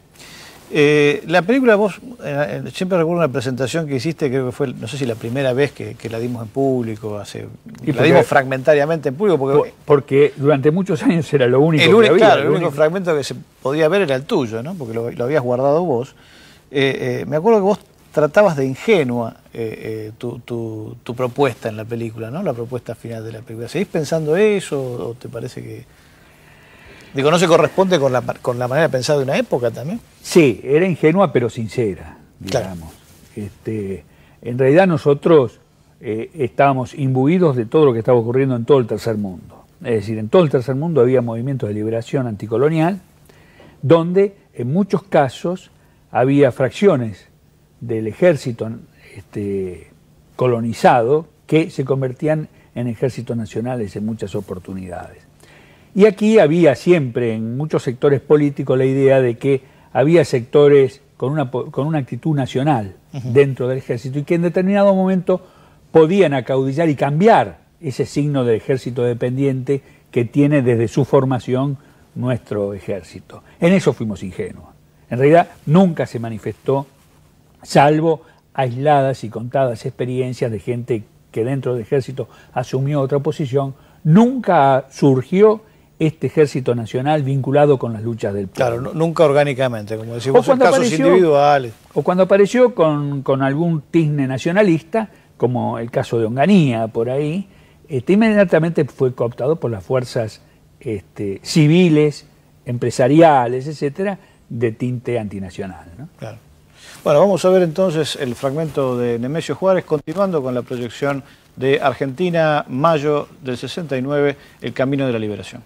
La película, vos, siempre recuerdo una presentación que hiciste, creo que fue, no sé si la primera vez que la dimos en público, la dimos fragmentariamente en público. Porque durante muchos años era lo único que había. Claro, el único fragmento que se podía ver era el tuyo, ¿no? Porque lo habías guardado vos. Me acuerdo que vos tratabas de ingenua tu propuesta en la película, ¿no? La propuesta final de la película. ¿Seguís pensando eso o te parece que...? Digo, ¿no se corresponde con la manera de pensar de una época también? Sí, era ingenua pero sincera, digamos. Claro. En realidad nosotros estábamos imbuidos de todo lo que estaba ocurriendo en todo el tercer mundo. Es decir, en todo el tercer mundo había movimientos de liberación anticolonial, donde en muchos casos había fracciones del ejército colonizado que se convertían en ejércitos nacionales en muchas oportunidades. Y aquí había siempre en muchos sectores políticos la idea de que había sectores con una actitud nacional dentro del ejército y que en determinado momento podían acaudillar y cambiar ese signo del ejército dependiente que tiene desde su formación nuestro ejército. En eso fuimos ingenuos. En realidad nunca se manifestó, salvo aisladas y contadas experiencias de gente que dentro del ejército asumió otra posición, nunca surgió este ejército nacional vinculado con las luchas del pueblo. Claro, nunca orgánicamente, como decimos, en casos individuales. O cuando apareció con algún tizne nacionalista, como el caso de Onganía, por ahí, inmediatamente fue cooptado por las fuerzas civiles, empresariales, etcétera, de tinte antinacional, ¿no? Claro. Bueno, vamos a ver entonces el fragmento de Nemesio Juárez, continuando con la proyección de Argentina, mayo del 69, El Camino de la Liberación.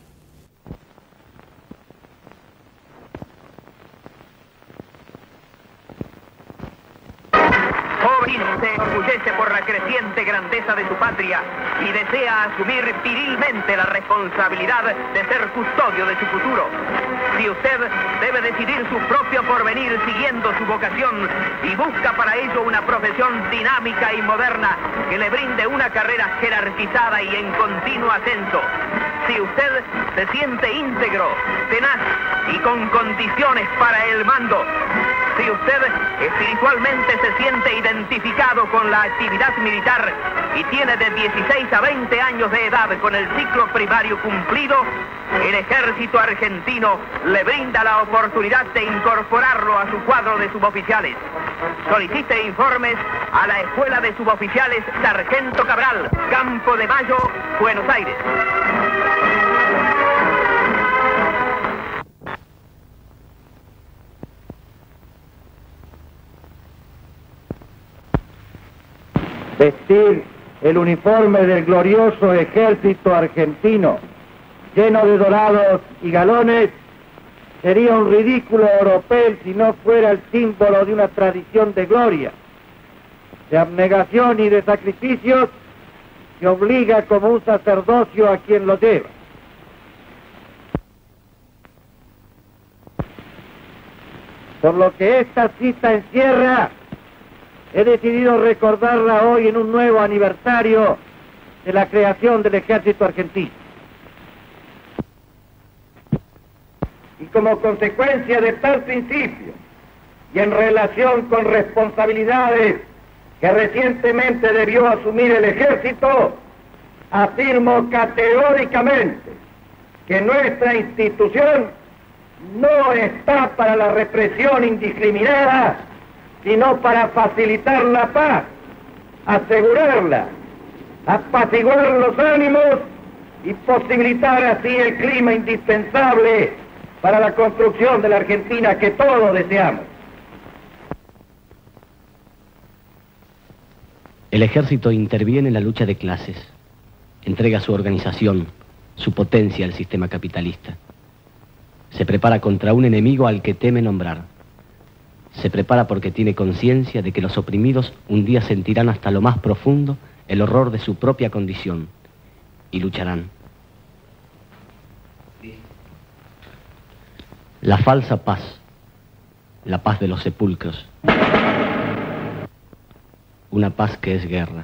Se enorgullece por la creciente grandeza de su patria y desea asumir virilmente la responsabilidad de ser custodio de su futuro. Si usted debe decidir su propio porvenir siguiendo su vocación y busca para ello una profesión dinámica y moderna que le brinde una carrera jerarquizada y en continuo ascenso. Si usted se siente íntegro, tenaz y con condiciones para el mando. Si usted espiritualmente se siente identificado con la actividad militar y tiene de 16 a 20 años de edad con el ciclo primario cumplido, el ejército argentino le brinda la oportunidad de incorporarlo a su cuadro de suboficiales. Solicite informes a la Escuela de Suboficiales Sargento Cabral, Campo de Mayo, Buenos Aires. Vestir el uniforme del glorioso ejército argentino, lleno de dorados y galones, sería un ridículo oropel si no fuera el símbolo de una tradición de gloria, de abnegación y de sacrificios que obliga como un sacerdocio a quien lo lleva. Por lo que esta cita encierra, he decidido recordarla hoy en un nuevo aniversario de la creación del ejército argentino. Y como consecuencia de tal principio, y en relación con responsabilidades que recientemente debió asumir el ejército, afirmo categóricamente que nuestra institución no está para la represión indiscriminada, sino para facilitar la paz, asegurarla, apaciguar los ánimos y posibilitar así el clima indispensable para la construcción de la Argentina que todos deseamos. El ejército interviene en la lucha de clases, entrega su organización, su potencia al sistema capitalista. Se prepara contra un enemigo al que teme nombrar. Se prepara porque tiene conciencia de que los oprimidos un día sentirán hasta lo más profundo el horror de su propia condición y lucharán. La falsa paz, la paz de los sepulcros, una paz que es guerra.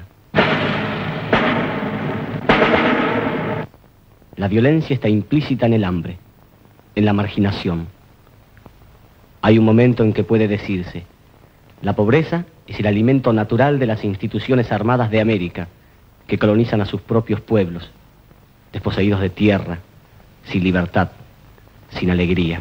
La violencia está implícita en el hambre, en la marginación. Hay un momento en que puede decirse, la pobreza es el alimento natural de las instituciones armadas de América, que colonizan a sus propios pueblos, desposeídos de tierra, sin libertad, sin alegría.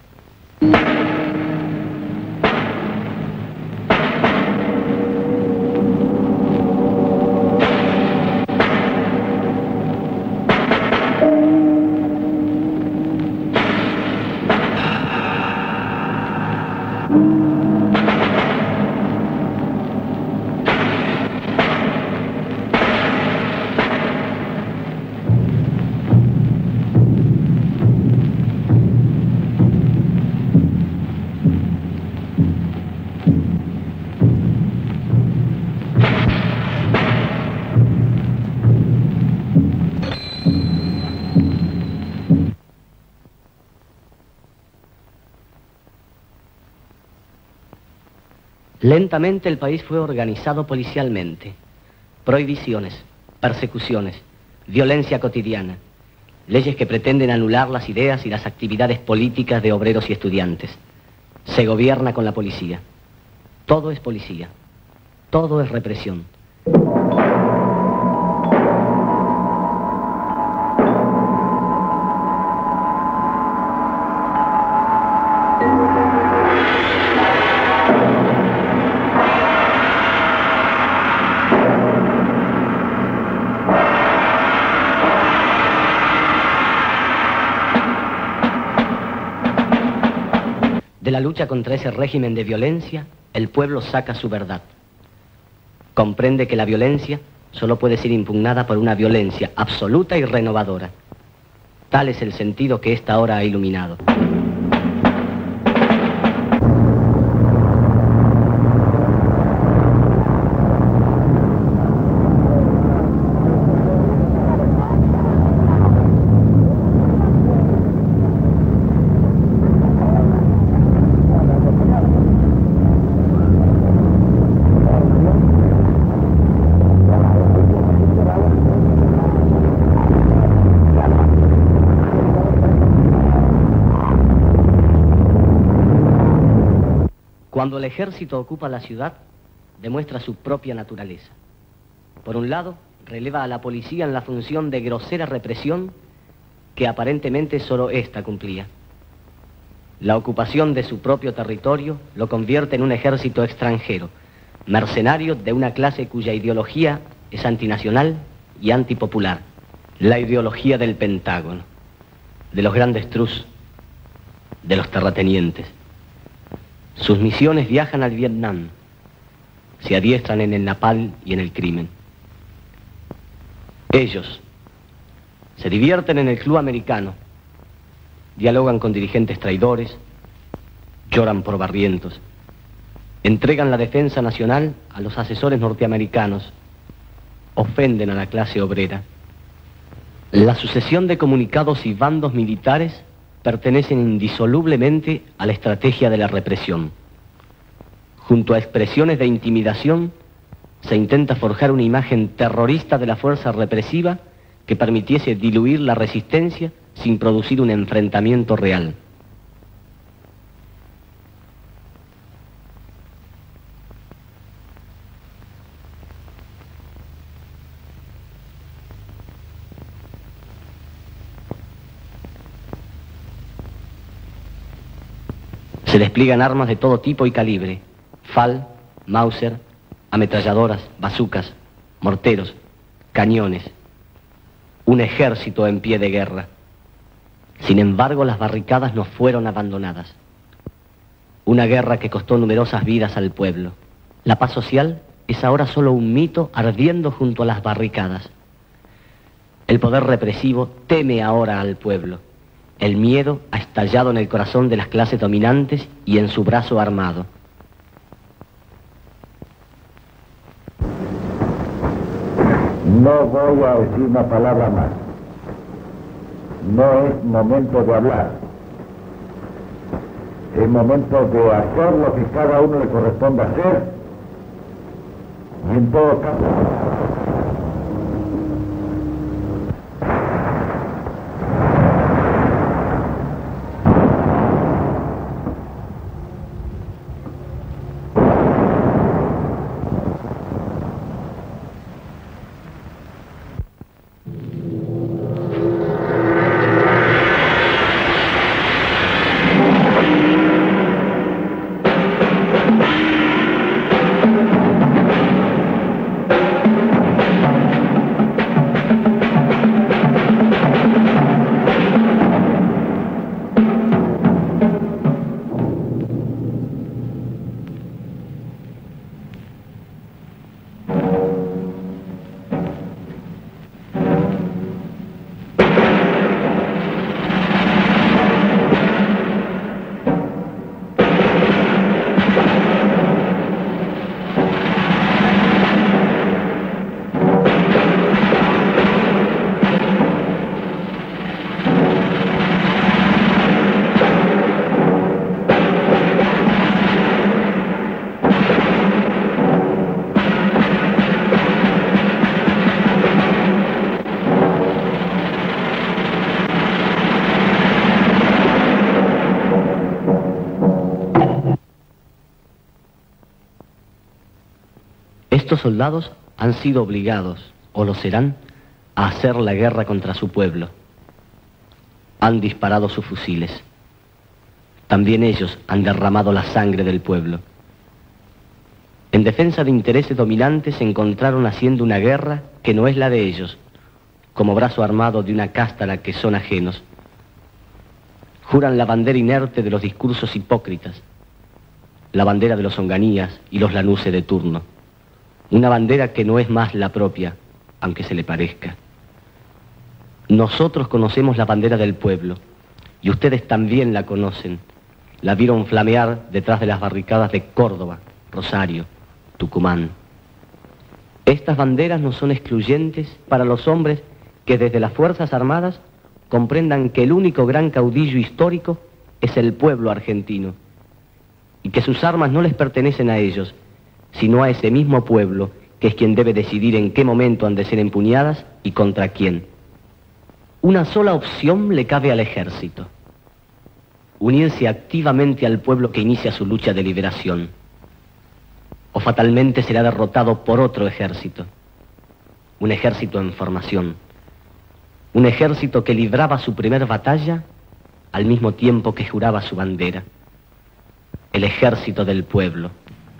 Lentamente el país fue organizado policialmente. Prohibiciones, persecuciones, violencia cotidiana, leyes que pretenden anular las ideas y las actividades políticas de obreros y estudiantes. Se gobierna con la policía. Todo es policía. Todo es represión. De la lucha contra ese régimen de violencia, el pueblo saca su verdad. Comprende que la violencia solo puede ser impugnada por una violencia absoluta y renovadora. Tal es el sentido que esta hora ha iluminado. Cuando el ejército ocupa la ciudad, demuestra su propia naturaleza. Por un lado, releva a la policía en la función de grosera represión que aparentemente solo ésta cumplía. La ocupación de su propio territorio lo convierte en un ejército extranjero, mercenario de una clase cuya ideología es antinacional y antipopular. La ideología del Pentágono, de los grandes trus, de los terratenientes. Sus misiones viajan al Vietnam, se adiestran en el napalm y en el crimen. Ellos se divierten en el club americano, dialogan con dirigentes traidores, lloran por barrientos, entregan la defensa nacional a los asesores norteamericanos, ofenden a la clase obrera. La sucesión de comunicados y bandos militares pertenecen indisolublemente a la estrategia de la represión. Junto a expresiones de intimidación, se intenta forjar una imagen terrorista de la fuerza represiva que permitiese diluir la resistencia sin producir un enfrentamiento real. Se despliegan armas de todo tipo y calibre: FAL, Mauser, ametralladoras, bazucas, morteros, cañones. Un ejército en pie de guerra. Sin embargo, las barricadas no fueron abandonadas. Una guerra que costó numerosas vidas al pueblo. La paz social es ahora solo un mito ardiendo junto a las barricadas. El poder represivo teme ahora al pueblo. El miedo ha estallado en el corazón de las clases dominantes y en su brazo armado. No voy a decir una palabra más. No es momento de hablar. Es momento de hacer lo que cada uno le corresponde hacer. Y en todo caso... Estos soldados han sido obligados, o lo serán, a hacer la guerra contra su pueblo. Han disparado sus fusiles. También ellos han derramado la sangre del pueblo. En defensa de intereses dominantes se encontraron haciendo una guerra que no es la de ellos, como brazo armado de una casta a la que son ajenos. Juran la bandera inerte de los discursos hipócritas, la bandera de los onganías y los lanuses de turno. Una bandera que no es más la propia, aunque se le parezca. Nosotros conocemos la bandera del pueblo, y ustedes también la conocen. La vieron flamear detrás de las barricadas de Córdoba, Rosario, Tucumán. Estas banderas no son excluyentes para los hombres que desde las Fuerzas Armadas comprendan que el único gran caudillo histórico es el pueblo argentino, y que sus armas no les pertenecen a ellos, sino a ese mismo pueblo que es quien debe decidir en qué momento han de ser empuñadas y contra quién. Una sola opción le cabe al ejército: unirse activamente al pueblo que inicia su lucha de liberación, o fatalmente será derrotado por otro ejército, un ejército en formación, un ejército que libraba su primer batalla al mismo tiempo que juraba su bandera, el ejército del pueblo.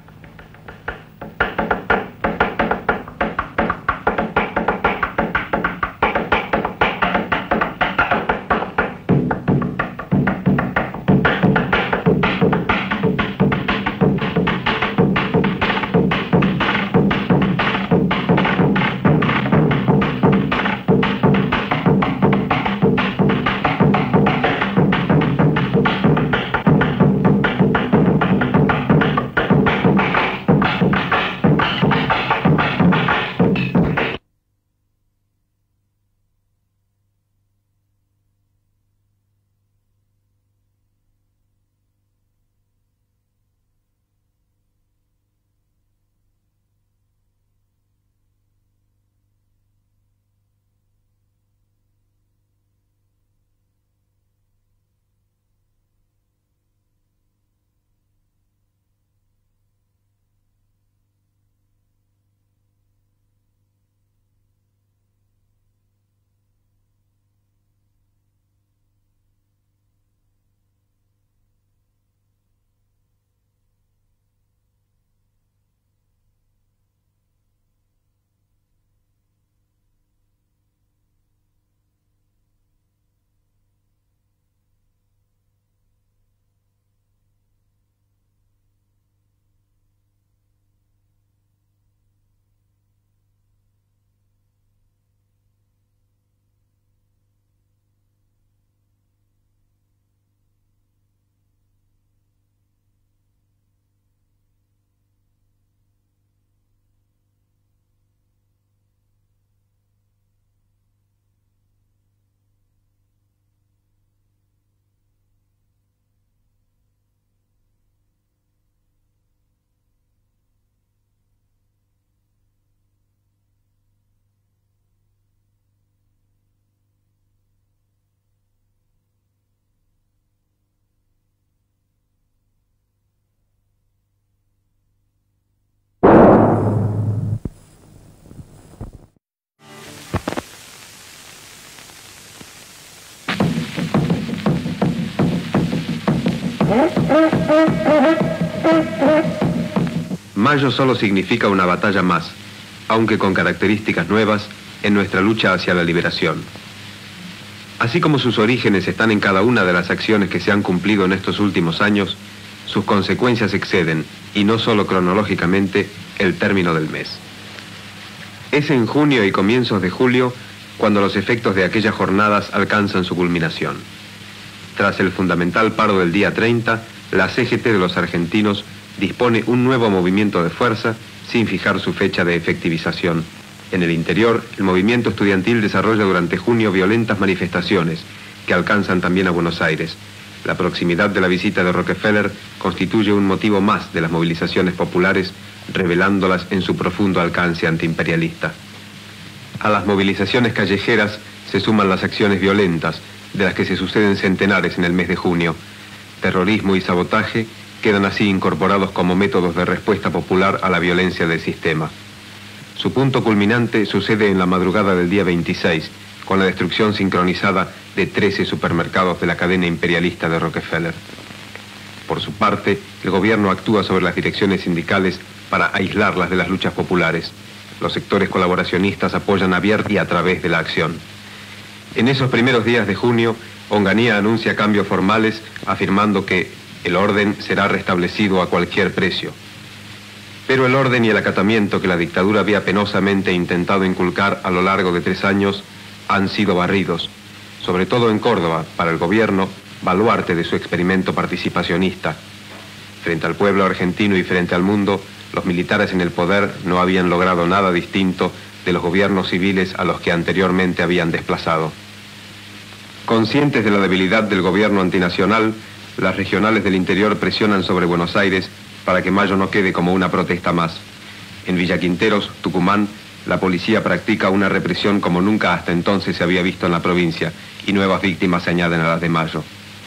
Mayo solo significa una batalla más, aunque con características nuevas, en nuestra lucha hacia la liberación. Así como sus orígenes están en cada una de las acciones que se han cumplido en estos últimos años, sus consecuencias exceden, y no solo cronológicamente, el término del mes. Es en junio y comienzos de julio cuando los efectos de aquellas jornadas alcanzan su culminación. Tras el fundamental paro del día 30, la CGT de los argentinos dispone un nuevo movimiento de fuerza sin fijar su fecha de efectivización. En el interior, el movimiento estudiantil desarrolla durante junio violentas manifestaciones que alcanzan también a Buenos Aires. La proximidad de la visita de Rockefeller constituye un motivo más de las movilizaciones populares, revelándolas en su profundo alcance antiimperialista. A las movilizaciones callejeras se suman las acciones violentas, de las que se suceden centenares en el mes de junio. Terrorismo y sabotaje quedan así incorporados como métodos de respuesta popular a la violencia del sistema. Su punto culminante sucede en la madrugada del día 26, con la destrucción sincronizada de 13 supermercados de la cadena imperialista de Rockefeller. Por su parte, el gobierno actúa sobre las direcciones sindicales para aislarlas de las luchas populares. Los sectores colaboracionistas apoyan abierta y a través de la acción. En esos primeros días de junio, Onganía anuncia cambios formales afirmando que el orden será restablecido a cualquier precio. Pero el orden y el acatamiento que la dictadura había penosamente intentado inculcar a lo largo de 3 años han sido barridos, sobre todo en Córdoba, para el gobierno, baluarte de su experimento participacionista. Frente al pueblo argentino y frente al mundo, los militares en el poder no habían logrado nada distinto de los gobiernos civiles a los que anteriormente habían desplazado. Conscientes de la debilidad del gobierno antinacional, las regionales del interior presionan sobre Buenos Aires para que Mayo no quede como una protesta más. En Villa Quinteros, Tucumán, la policía practica una represión como nunca hasta entonces se había visto en la provincia, y nuevas víctimas se añaden a las de Mayo.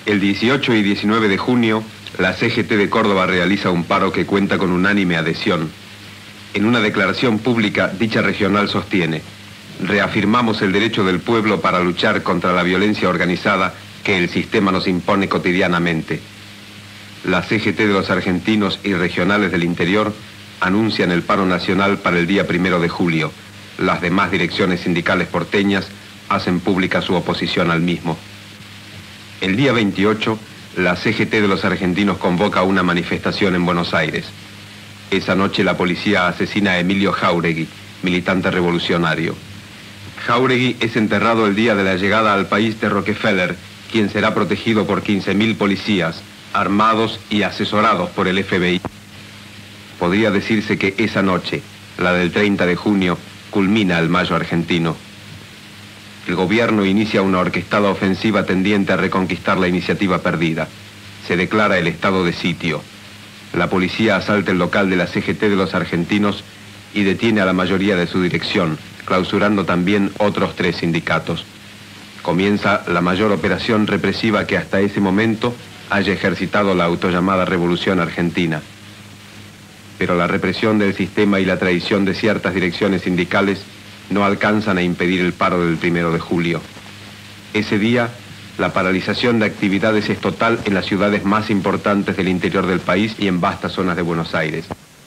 El 18 y 19 de junio, la CGT de Córdoba realiza un paro que cuenta con unánime adhesión. En una declaración pública, dicha regional sostiene: reafirmamos el derecho del pueblo para luchar contra la violencia organizada que el sistema nos impone cotidianamente. La CGT de los argentinos y regionales del interior anuncian el paro nacional para el día 1 de julio. Las demás direcciones sindicales porteñas hacen pública su oposición al mismo. El día 28, la CGT de los argentinos convoca una manifestación en Buenos Aires. Esa noche la policía asesina a Emilio Jáuregui, militante revolucionario. Jáuregui es enterrado el día de la llegada al país de Rockefeller, quien será protegido por 15.000 policías, armados y asesorados por el FBI. Podría decirse que esa noche, la del 30 de junio, culmina el Mayo argentino. El gobierno inicia una orquestada ofensiva tendiente a reconquistar la iniciativa perdida. Se declara el estado de sitio. La policía asalta el local de la CGT de los argentinos y detiene a la mayoría de su dirección, clausurando también otros 3 sindicatos. Comienza la mayor operación represiva que hasta ese momento haya ejercitado la autollamada Revolución Argentina. Pero la represión del sistema y la traición de ciertas direcciones sindicales no alcanzan a impedir el paro del 1 de julio. Ese día, la paralización de actividades es total en las ciudades más importantes del interior del país y en vastas zonas de Buenos Aires.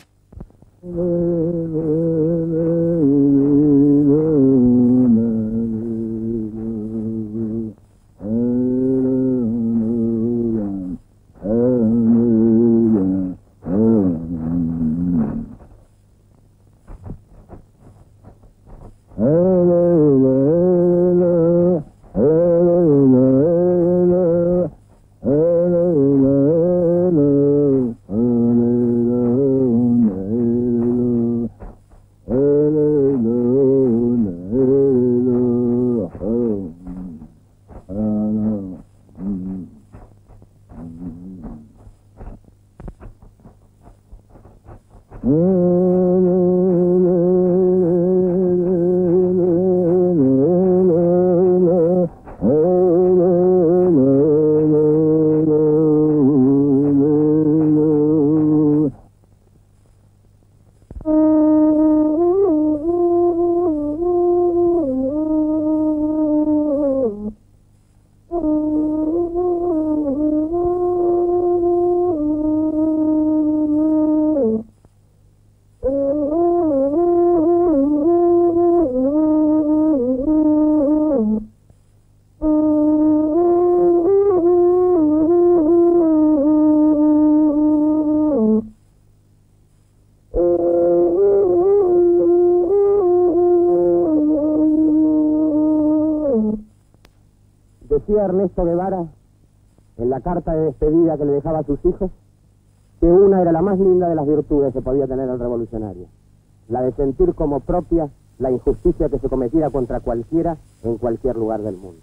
Decía Ernesto Guevara, en la carta de despedida que le dejaba a sus hijos, que una era la más linda de las virtudes que podía tener el revolucionario, la de sentir como propia la injusticia que se cometiera contra cualquiera en cualquier lugar del mundo.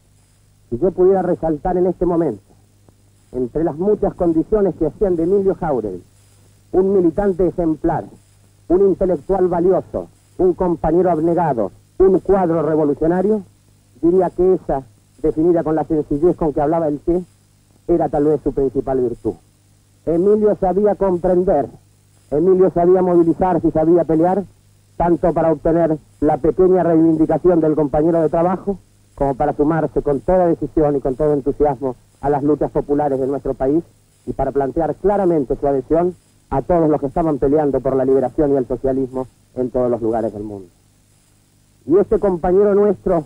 Si yo pudiera resaltar en este momento, entre las muchas condiciones que hacían de Emilio Jáuregui un militante ejemplar, un intelectual valioso, un compañero abnegado, un cuadro revolucionario, diría que esa, definida con la sencillez con que hablaba el Che, era tal vez su principal virtud. Emilio sabía comprender, Emilio sabía movilizarse y sabía pelear, tanto para obtener la pequeña reivindicación del compañero de trabajo, como para sumarse con toda decisión y con todo entusiasmo a las luchas populares de nuestro país y para plantear claramente su adhesión a todos los que estaban peleando por la liberación y el socialismo en todos los lugares del mundo. Y este compañero nuestro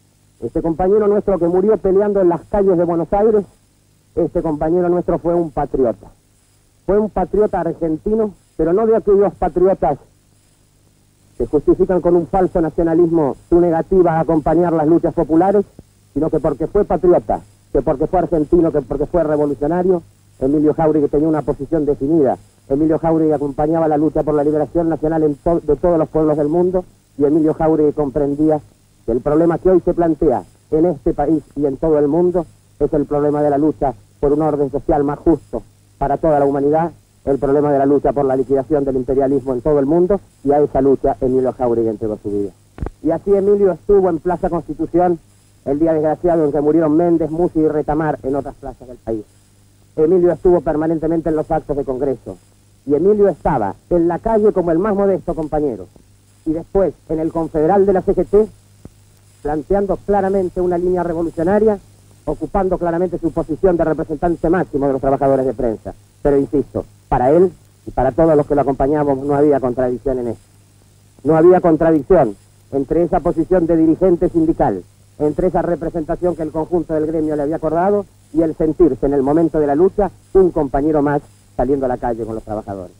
que murió peleando en las calles de Buenos Aires, este compañero nuestro fue un patriota. Fue un patriota argentino, pero no de aquellos patriotas que justifican con un falso nacionalismo su negativa a acompañar las luchas populares, sino que porque fue patriota, que porque fue argentino, que porque fue revolucionario, Emilio Jáuregui tenía una posición definida. Emilio Jáuregui acompañaba la lucha por la liberación nacional de todos los pueblos del mundo, y Emilio Jáuregui comprendía que el problema que hoy se plantea en este país y en todo el mundo es el problema de la lucha por un orden social más justo para toda la humanidad, el problema de la lucha por la liquidación del imperialismo en todo el mundo, y a esa lucha Emilio Jáuregui entregó su vida. Y así Emilio estuvo en Plaza Constitución el día desgraciado en que murieron Méndez, Musi y Retamar en otras plazas del país. Emilio estuvo permanentemente en los actos de Congreso, y Emilio estaba en la calle como el más modesto compañero, y después en el Confederal de la CGT, planteando claramente una línea revolucionaria, ocupando claramente su posición de representante máximo de los trabajadores de prensa. Pero insisto, para él y para todos los que lo acompañamos no había contradicción en esto. No había contradicción entre esa posición de dirigente sindical, entre esa representación que el conjunto del gremio le había acordado y el sentirse en el momento de la lucha un compañero más saliendo a la calle con los trabajadores.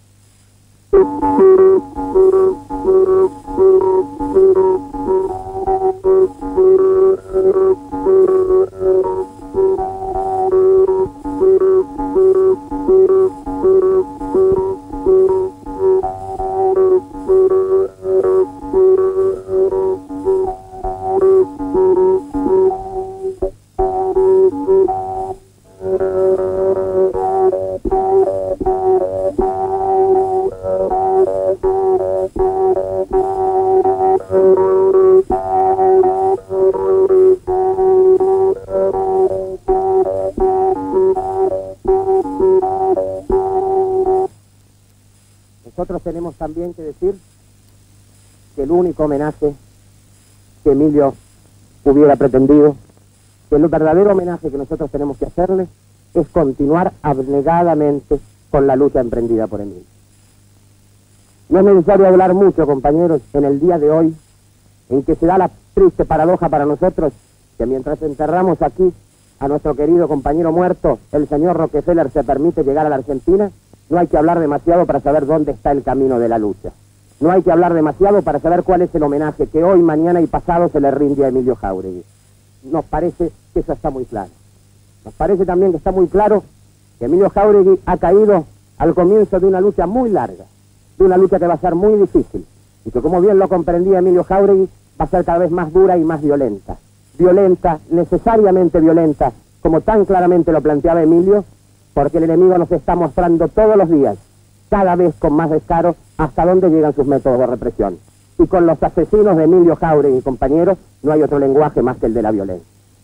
Nosotros tenemos también que decir que el único homenaje que Emilio hubiera pretendido, que el verdadero homenaje que nosotros tenemos que hacerle es continuar abnegadamente con la lucha emprendida por Emilio. No es necesario hablar mucho, compañeros, en el día de hoy, en que se da la triste paradoja para nosotros, que mientras enterramos aquí a nuestro querido compañero muerto, el señor Rockefeller se permite llegar a la Argentina. No hay que hablar demasiado para saber dónde está el camino de la lucha. No hay que hablar demasiado para saber cuál es el homenaje que hoy, mañana y pasado se le rinde a Emilio Jáuregui. Nos parece que eso está muy claro. Nos parece también que está muy claro que Emilio Jáuregui ha caído al comienzo de una lucha muy larga, de una lucha que va a ser muy difícil, y que, como bien lo comprendía Emilio Jáuregui, va a ser cada vez más dura y más violenta. Violenta, necesariamente violenta, como tan claramente lo planteaba Emilio, porque el enemigo nos está mostrando todos los días, cada vez con más descaro, hasta dónde llegan sus métodos de represión. Y con los asesinos de Emilio Jáuregui y compañeros, no hay otro lenguaje más que el de la violencia.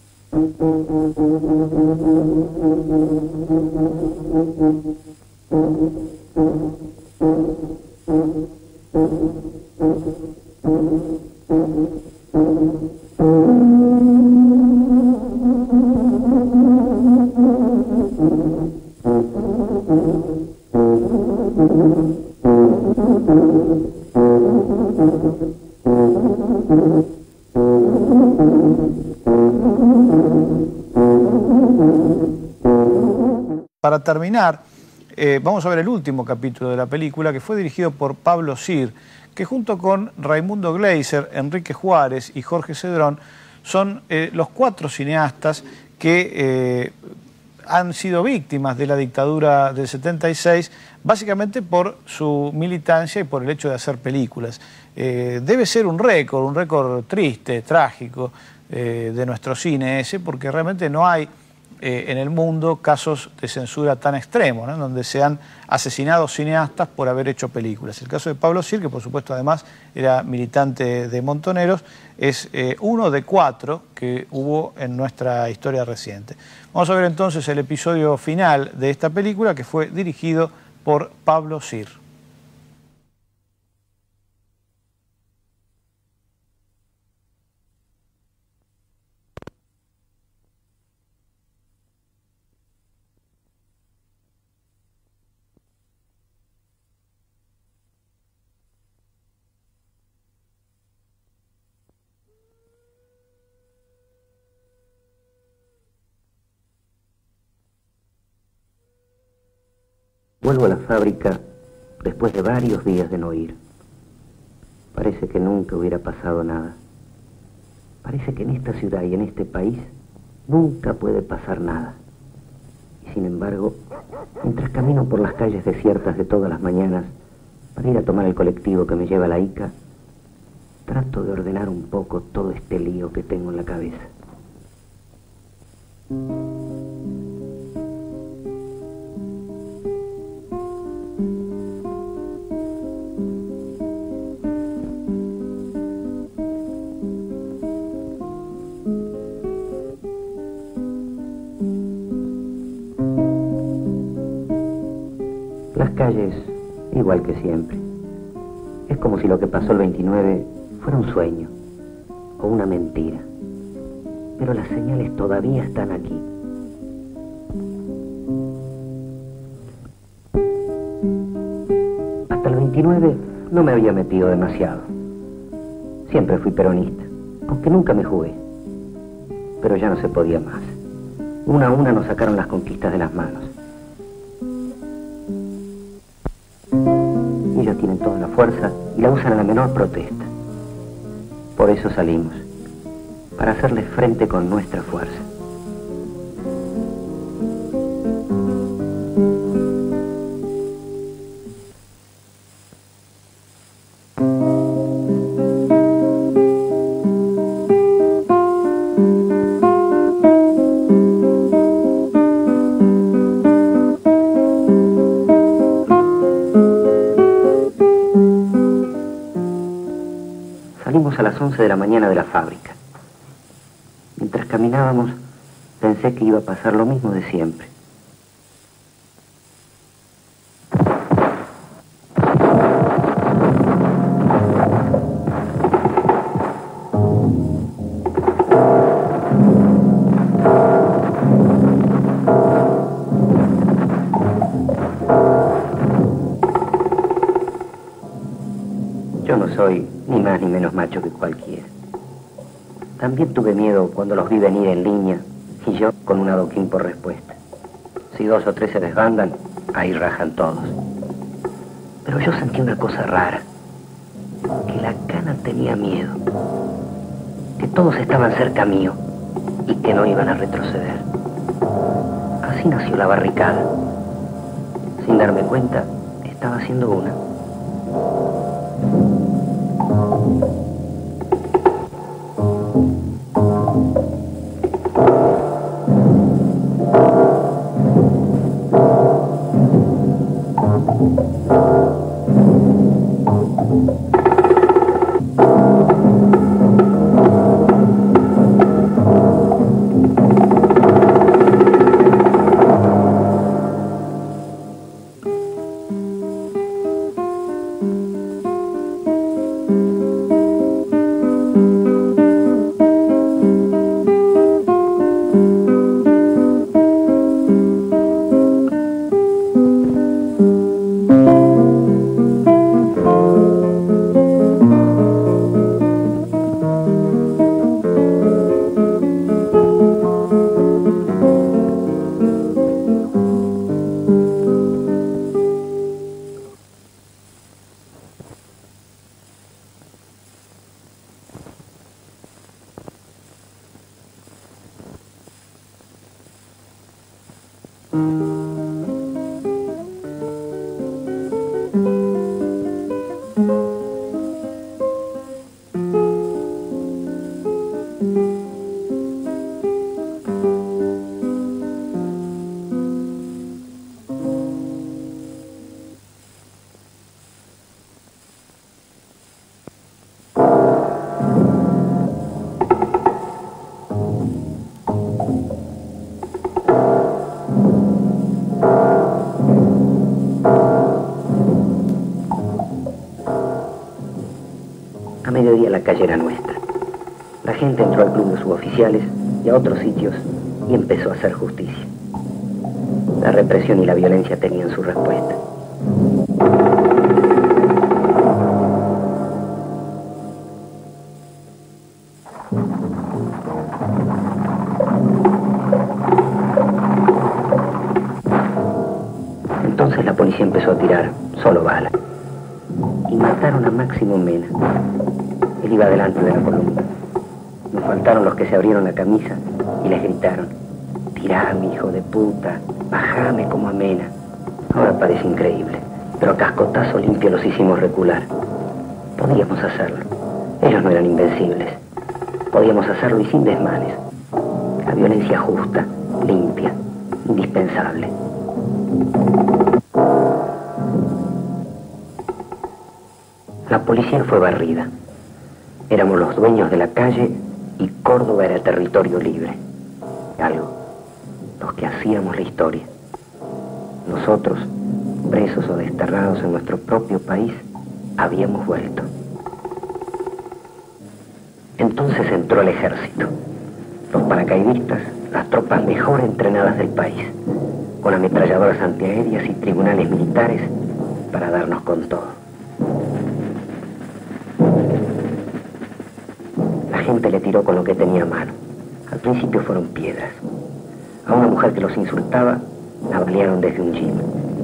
Para terminar, vamos a ver el último capítulo de la película, que fue dirigido por Pablo Sir, que junto con Raimundo Gleiser, Enrique Juárez y Jorge Cedrón son los 4 cineastas que han sido víctimas de la dictadura del 76, básicamente por su militancia y por el hecho de hacer películas. Debe ser un récord triste, trágico de nuestro cine ese, porque realmente no hay en el mundo casos de censura tan extremos, ¿no?, donde se han asesinado cineastas por haber hecho películas. El caso de Pablo Sir, que por supuesto además era militante de Montoneros, es uno de 4 que hubo en nuestra historia reciente. Vamos a ver entonces el episodio final de esta película, que fue dirigido por Pablo Sir. Vuelvo a la fábrica después de varios días de no ir. Parece que nunca hubiera pasado nada. Parece que en esta ciudad y en este país nunca puede pasar nada. Y sin embargo, mientras camino por las calles desiertas de todas las mañanas para ir a tomar el colectivo que me lleva a la Ica, trato de ordenar un poco todo este lío que tengo en la cabeza. calles igual que siempre. Es como si lo que pasó el 29 fuera un sueño o una mentira. Pero las señales todavía están aquí. Hasta el 29 no me había metido demasiado. Siempre fui peronista, aunque nunca me jugué. Pero ya no se podía más. Una a una nos sacaron las conquistas de las manos. Ellos tienen toda la fuerza y la usan a la menor protesta. Por eso salimos, para hacerles frente con nuestra fuerza. Salimos a las 11 de la mañana de la fábrica. Mientras caminábamos, pensé que iba a pasar lo mismo de siempre. Yo no soy ni más ni menos macho que cualquiera. También tuve miedo cuando los vi venir en línea y yo con un adoquín por respuesta. Si 2 o 3 se desbandan, ahí rajan todos. Pero yo sentí una cosa rara, que la cana tenía miedo, que todos estaban cerca mío y que no iban a retroceder. Así nació la barricada. Sin darme cuenta, estaba haciendo una. A mediodía la calle era nuestra. La gente entró al club de suboficiales y a otros sitios y empezó a hacer justicia. La represión y la violencia tenían su respuesta. Entonces la policía empezó a tirar solo balas. Y mataron a Máximo Mena. Él iba delante de la columna. Nos faltaron los que se abrieron la camisa y les gritaron: tirame, hijo de puta, bajame como a Mena. Ahora parece increíble, pero a cascotazo limpio los hicimos recular. Podíamos hacerlo. Ellos no eran invencibles. Podíamos hacerlo y sin desmanes. La violencia justa, limpia, indispensable. La policía fue barrida. Éramos los dueños de la calle y Córdoba era territorio libre. Algo, los que hacíamos la historia. Nosotros, presos o desterrados en nuestro propio país, habíamos vuelto. Entonces entró el ejército, los paracaidistas, las tropas mejor entrenadas del país, con ametralladoras antiaéreas y tribunales militares para darnos con todo. La gente le tiró con lo que tenía a mano. Al principio fueron piedras. A una mujer que los insultaba, la balearon desde un jeep.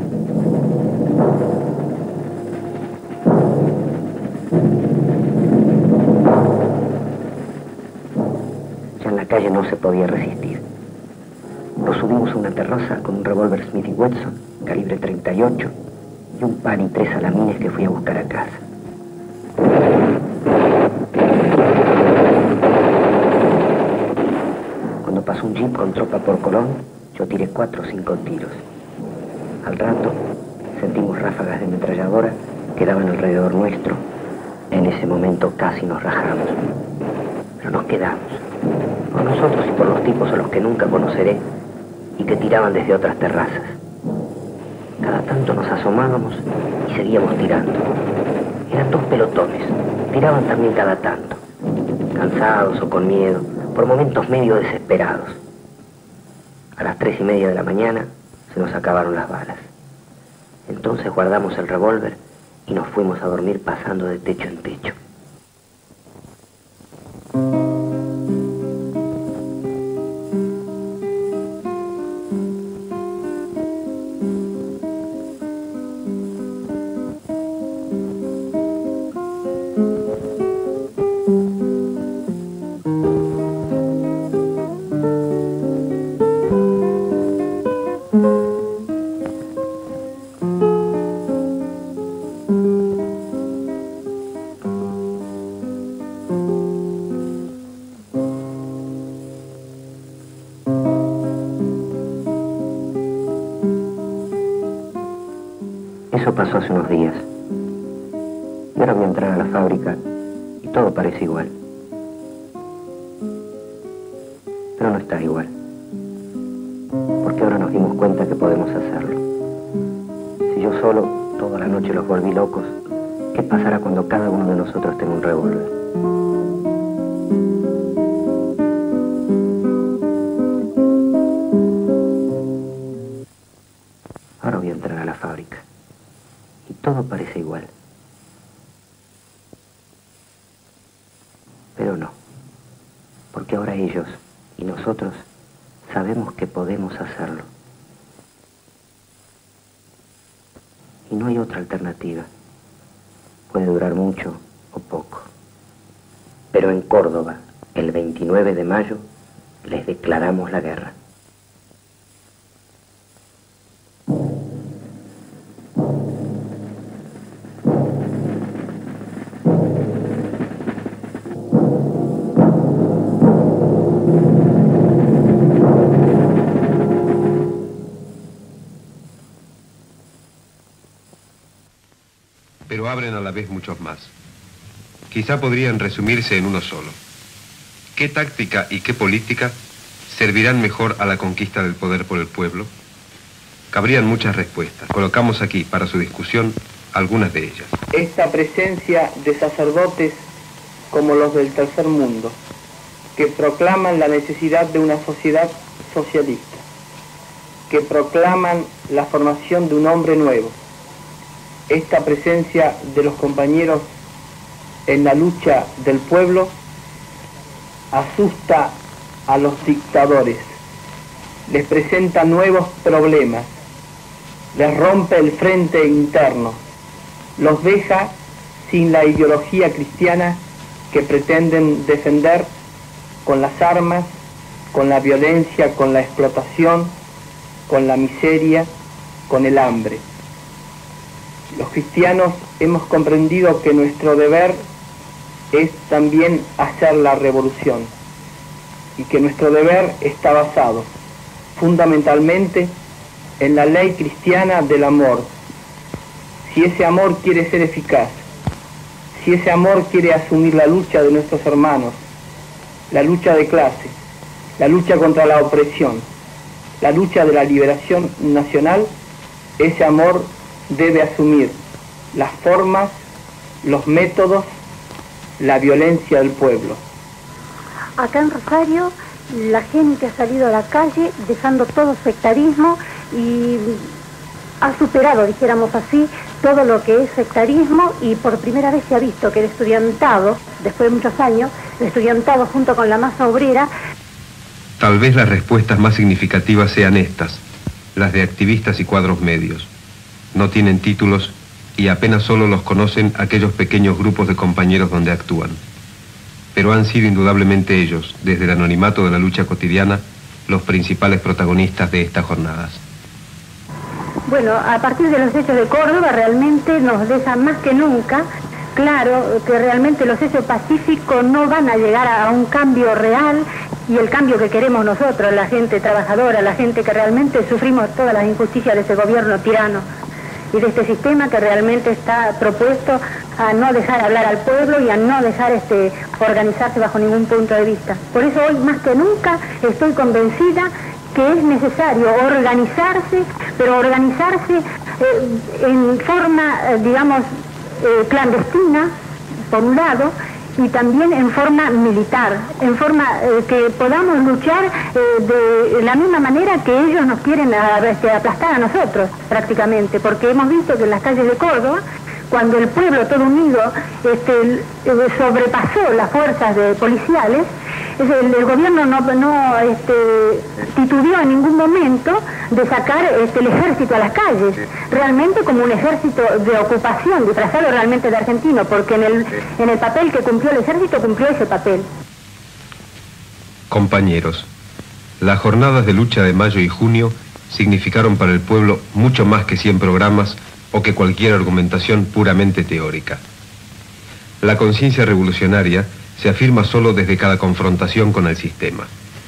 Ya en la calle no se podía resistir. Nos subimos a una terraza con un revólver Smith & Wesson, calibre 38, y un pan y 3 salamines que fui a buscar a casa. Cuando pasó un jeep con tropa por Colón, yo tiré 4 o 5 tiros. Al rato, sentimos ráfagas de ametralladora que daban alrededor nuestro. En ese momento casi nos rajamos. Pero nos quedamos. Por nosotros y por los tipos a los que nunca conoceré y que tiraban desde otras terrazas. Cada tanto nos asomábamos y seguíamos tirando. Eran 2 pelotones. Tiraban también cada tanto. Cansados o con miedo, por momentos medio desesperados. A las 3:30 de la mañana se nos acabaron las balas. Entonces guardamos el revólver y nos fuimos a dormir pasando de techo en techo. Eso pasó hace unos días. Y ahora voy a entrar a la fábrica y todo parece igual. Pero no está igual. Porque ahora nos dimos cuenta que podemos hacerlo. Si yo solo toda la noche los volví locos, ¿qué pasará cuando cada uno de nosotros tenga un revólver? Ahora voy a entrar a la fábrica. Y todo parece igual. Pero no. Porque ahora ellos y nosotros sabemos que podemos hacerlo. Y no hay otra alternativa. Puede durar mucho o poco. Pero en Córdoba, el 29 de mayo, les declaramos la guerra. Pero abren a la vez muchos más. Quizá podrían resumirse en uno solo. ¿Qué táctica y qué política servirán mejor a la conquista del poder por el pueblo? Cabrían muchas respuestas. Colocamos aquí, para su discusión, algunas de ellas. Esta presencia de sacerdotes como los del tercer mundo, que proclaman la necesidad de una sociedad socialista, que proclaman la formación de un hombre nuevo. Esta presencia de los compañeros en la lucha del pueblo asusta a los dictadores, les presenta nuevos problemas, les rompe el frente interno, los deja sin la ideología cristiana que pretenden defender con las armas, con la violencia, con la explotación, con la miseria, con el hambre. Los cristianos hemos comprendido que nuestro deber es también hacer la revolución y que nuestro deber está basado fundamentalmente en la ley cristiana del amor. Si ese amor quiere ser eficaz, si ese amor quiere asumir la lucha de nuestros hermanos, la lucha de clase, la lucha contra la opresión, la lucha de la liberación nacional, ese amor debe asumir las formas, los métodos, la violencia del pueblo. Acá en Rosario la gente ha salido a la calle dejando todo sectarismo y ha superado, dijéramos así, todo lo que es sectarismo, y por primera vez se ha visto que el estudiantado, después de muchos años, el estudiantado junto con la masa obrera. Tal vez las respuestas más significativas sean estas, las de activistas y cuadros medios. No tienen títulos y apenas solo los conocen aquellos pequeños grupos de compañeros donde actúan. Pero han sido indudablemente ellos, desde el anonimato de la lucha cotidiana, los principales protagonistas de estas jornadas. Bueno, a partir de los hechos de Córdoba realmente nos deja más que nunca claro que realmente los hechos pacíficos no van a llegar a un cambio real, y el cambio que queremos nosotros, la gente trabajadora, la gente que realmente sufrimos todas las injusticias de ese gobierno tirano y de este sistema que realmente está propuesto a no dejar hablar al pueblo y a no dejar organizarse bajo ningún punto de vista. Por eso hoy más que nunca estoy convencida que es necesario organizarse, pero organizarse en forma, digamos, clandestina, por un lado, y también en forma militar, en forma que podamos luchar de la misma manera que ellos nos quieren aplastar a nosotros, prácticamente, porque hemos visto que en las calles de Córdoba, cuando el pueblo todo unido sobrepasó las fuerzas policiales, el gobierno no titubeó en ningún momento de sacar el ejército a las calles, realmente como un ejército de ocupación, disfrazado realmente de argentino, porque en el papel que cumplió el ejército, cumplió ese papel. Compañeros, las jornadas de lucha de mayo y junio significaron para el pueblo mucho más que 100 programas o que cualquier argumentación puramente teórica. La conciencia revolucionaria se afirma solo desde cada confrontación con el sistema.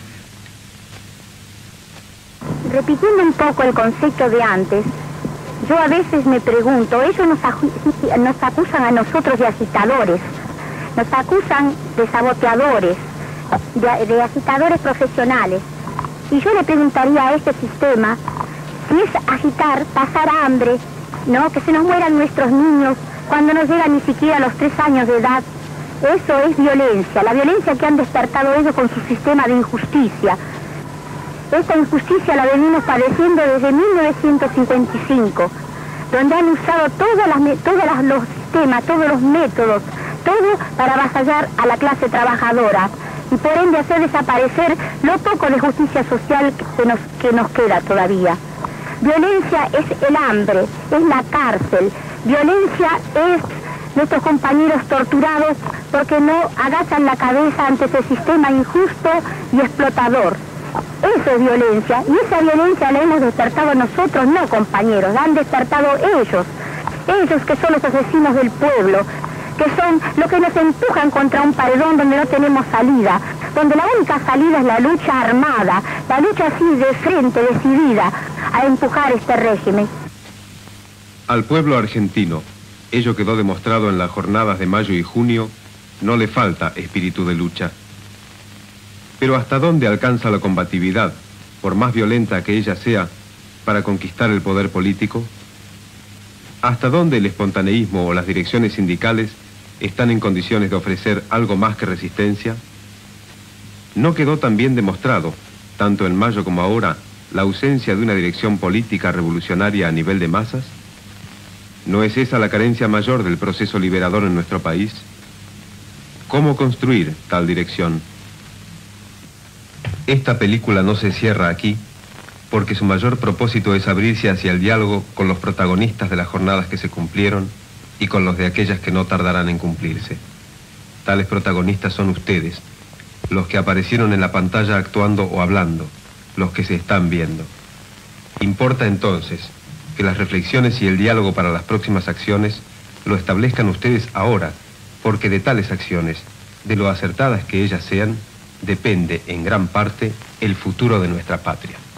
Repitiendo un poco el concepto de antes, yo a veces me pregunto, ellos nos acusan a nosotros de agitadores, nos acusan de saboteadores, de agitadores profesionales, y yo le preguntaría a este sistema si es agitar, pasar hambre, ¿no? Que se nos mueran nuestros niños cuando no llegan ni siquiera a los 3 años de edad. Eso es violencia, la violencia que han despertado ellos con su sistema de injusticia. Esta injusticia la venimos padeciendo desde 1955, donde han usado todos los sistemas, todos los métodos, todo para avasallar a la clase trabajadora y por ende hacer desaparecer lo poco de justicia social que nos queda todavía. Violencia es el hambre, es la cárcel, violencia es nuestros compañeros torturados porque no agachan la cabeza ante ese sistema injusto y explotador. Eso es violencia, y esa violencia la hemos despertado nosotros, no compañeros, la han despertado ellos que son los asesinos del pueblo, que son los que nos empujan contra un paredón donde no tenemos salida, donde la única salida es la lucha armada, la lucha así de frente, decidida, a empujar este régimen. Al pueblo argentino, ello quedó demostrado en las jornadas de mayo y junio, no le falta espíritu de lucha. Pero ¿hasta dónde alcanza la combatividad, por más violenta que ella sea, para conquistar el poder político? ¿Hasta dónde el espontaneísmo o las direcciones sindicales están en condiciones de ofrecer algo más que resistencia? ¿No quedó también demostrado, tanto en mayo como ahora, la ausencia de una dirección política revolucionaria a nivel de masas? ¿No es esa la carencia mayor del proceso liberador en nuestro país? ¿Cómo construir tal dirección? Esta película no se cierra aquí, porque su mayor propósito es abrirse hacia el diálogo con los protagonistas de las jornadas que se cumplieron y con los de aquellas que no tardarán en cumplirse. Tales protagonistas son ustedes, los que aparecieron en la pantalla actuando o hablando, los que se están viendo. Importa entonces que las reflexiones y el diálogo para las próximas acciones lo establezcan ustedes ahora, porque de tales acciones, de lo acertadas que ellas sean, depende en gran parte el futuro de nuestra patria.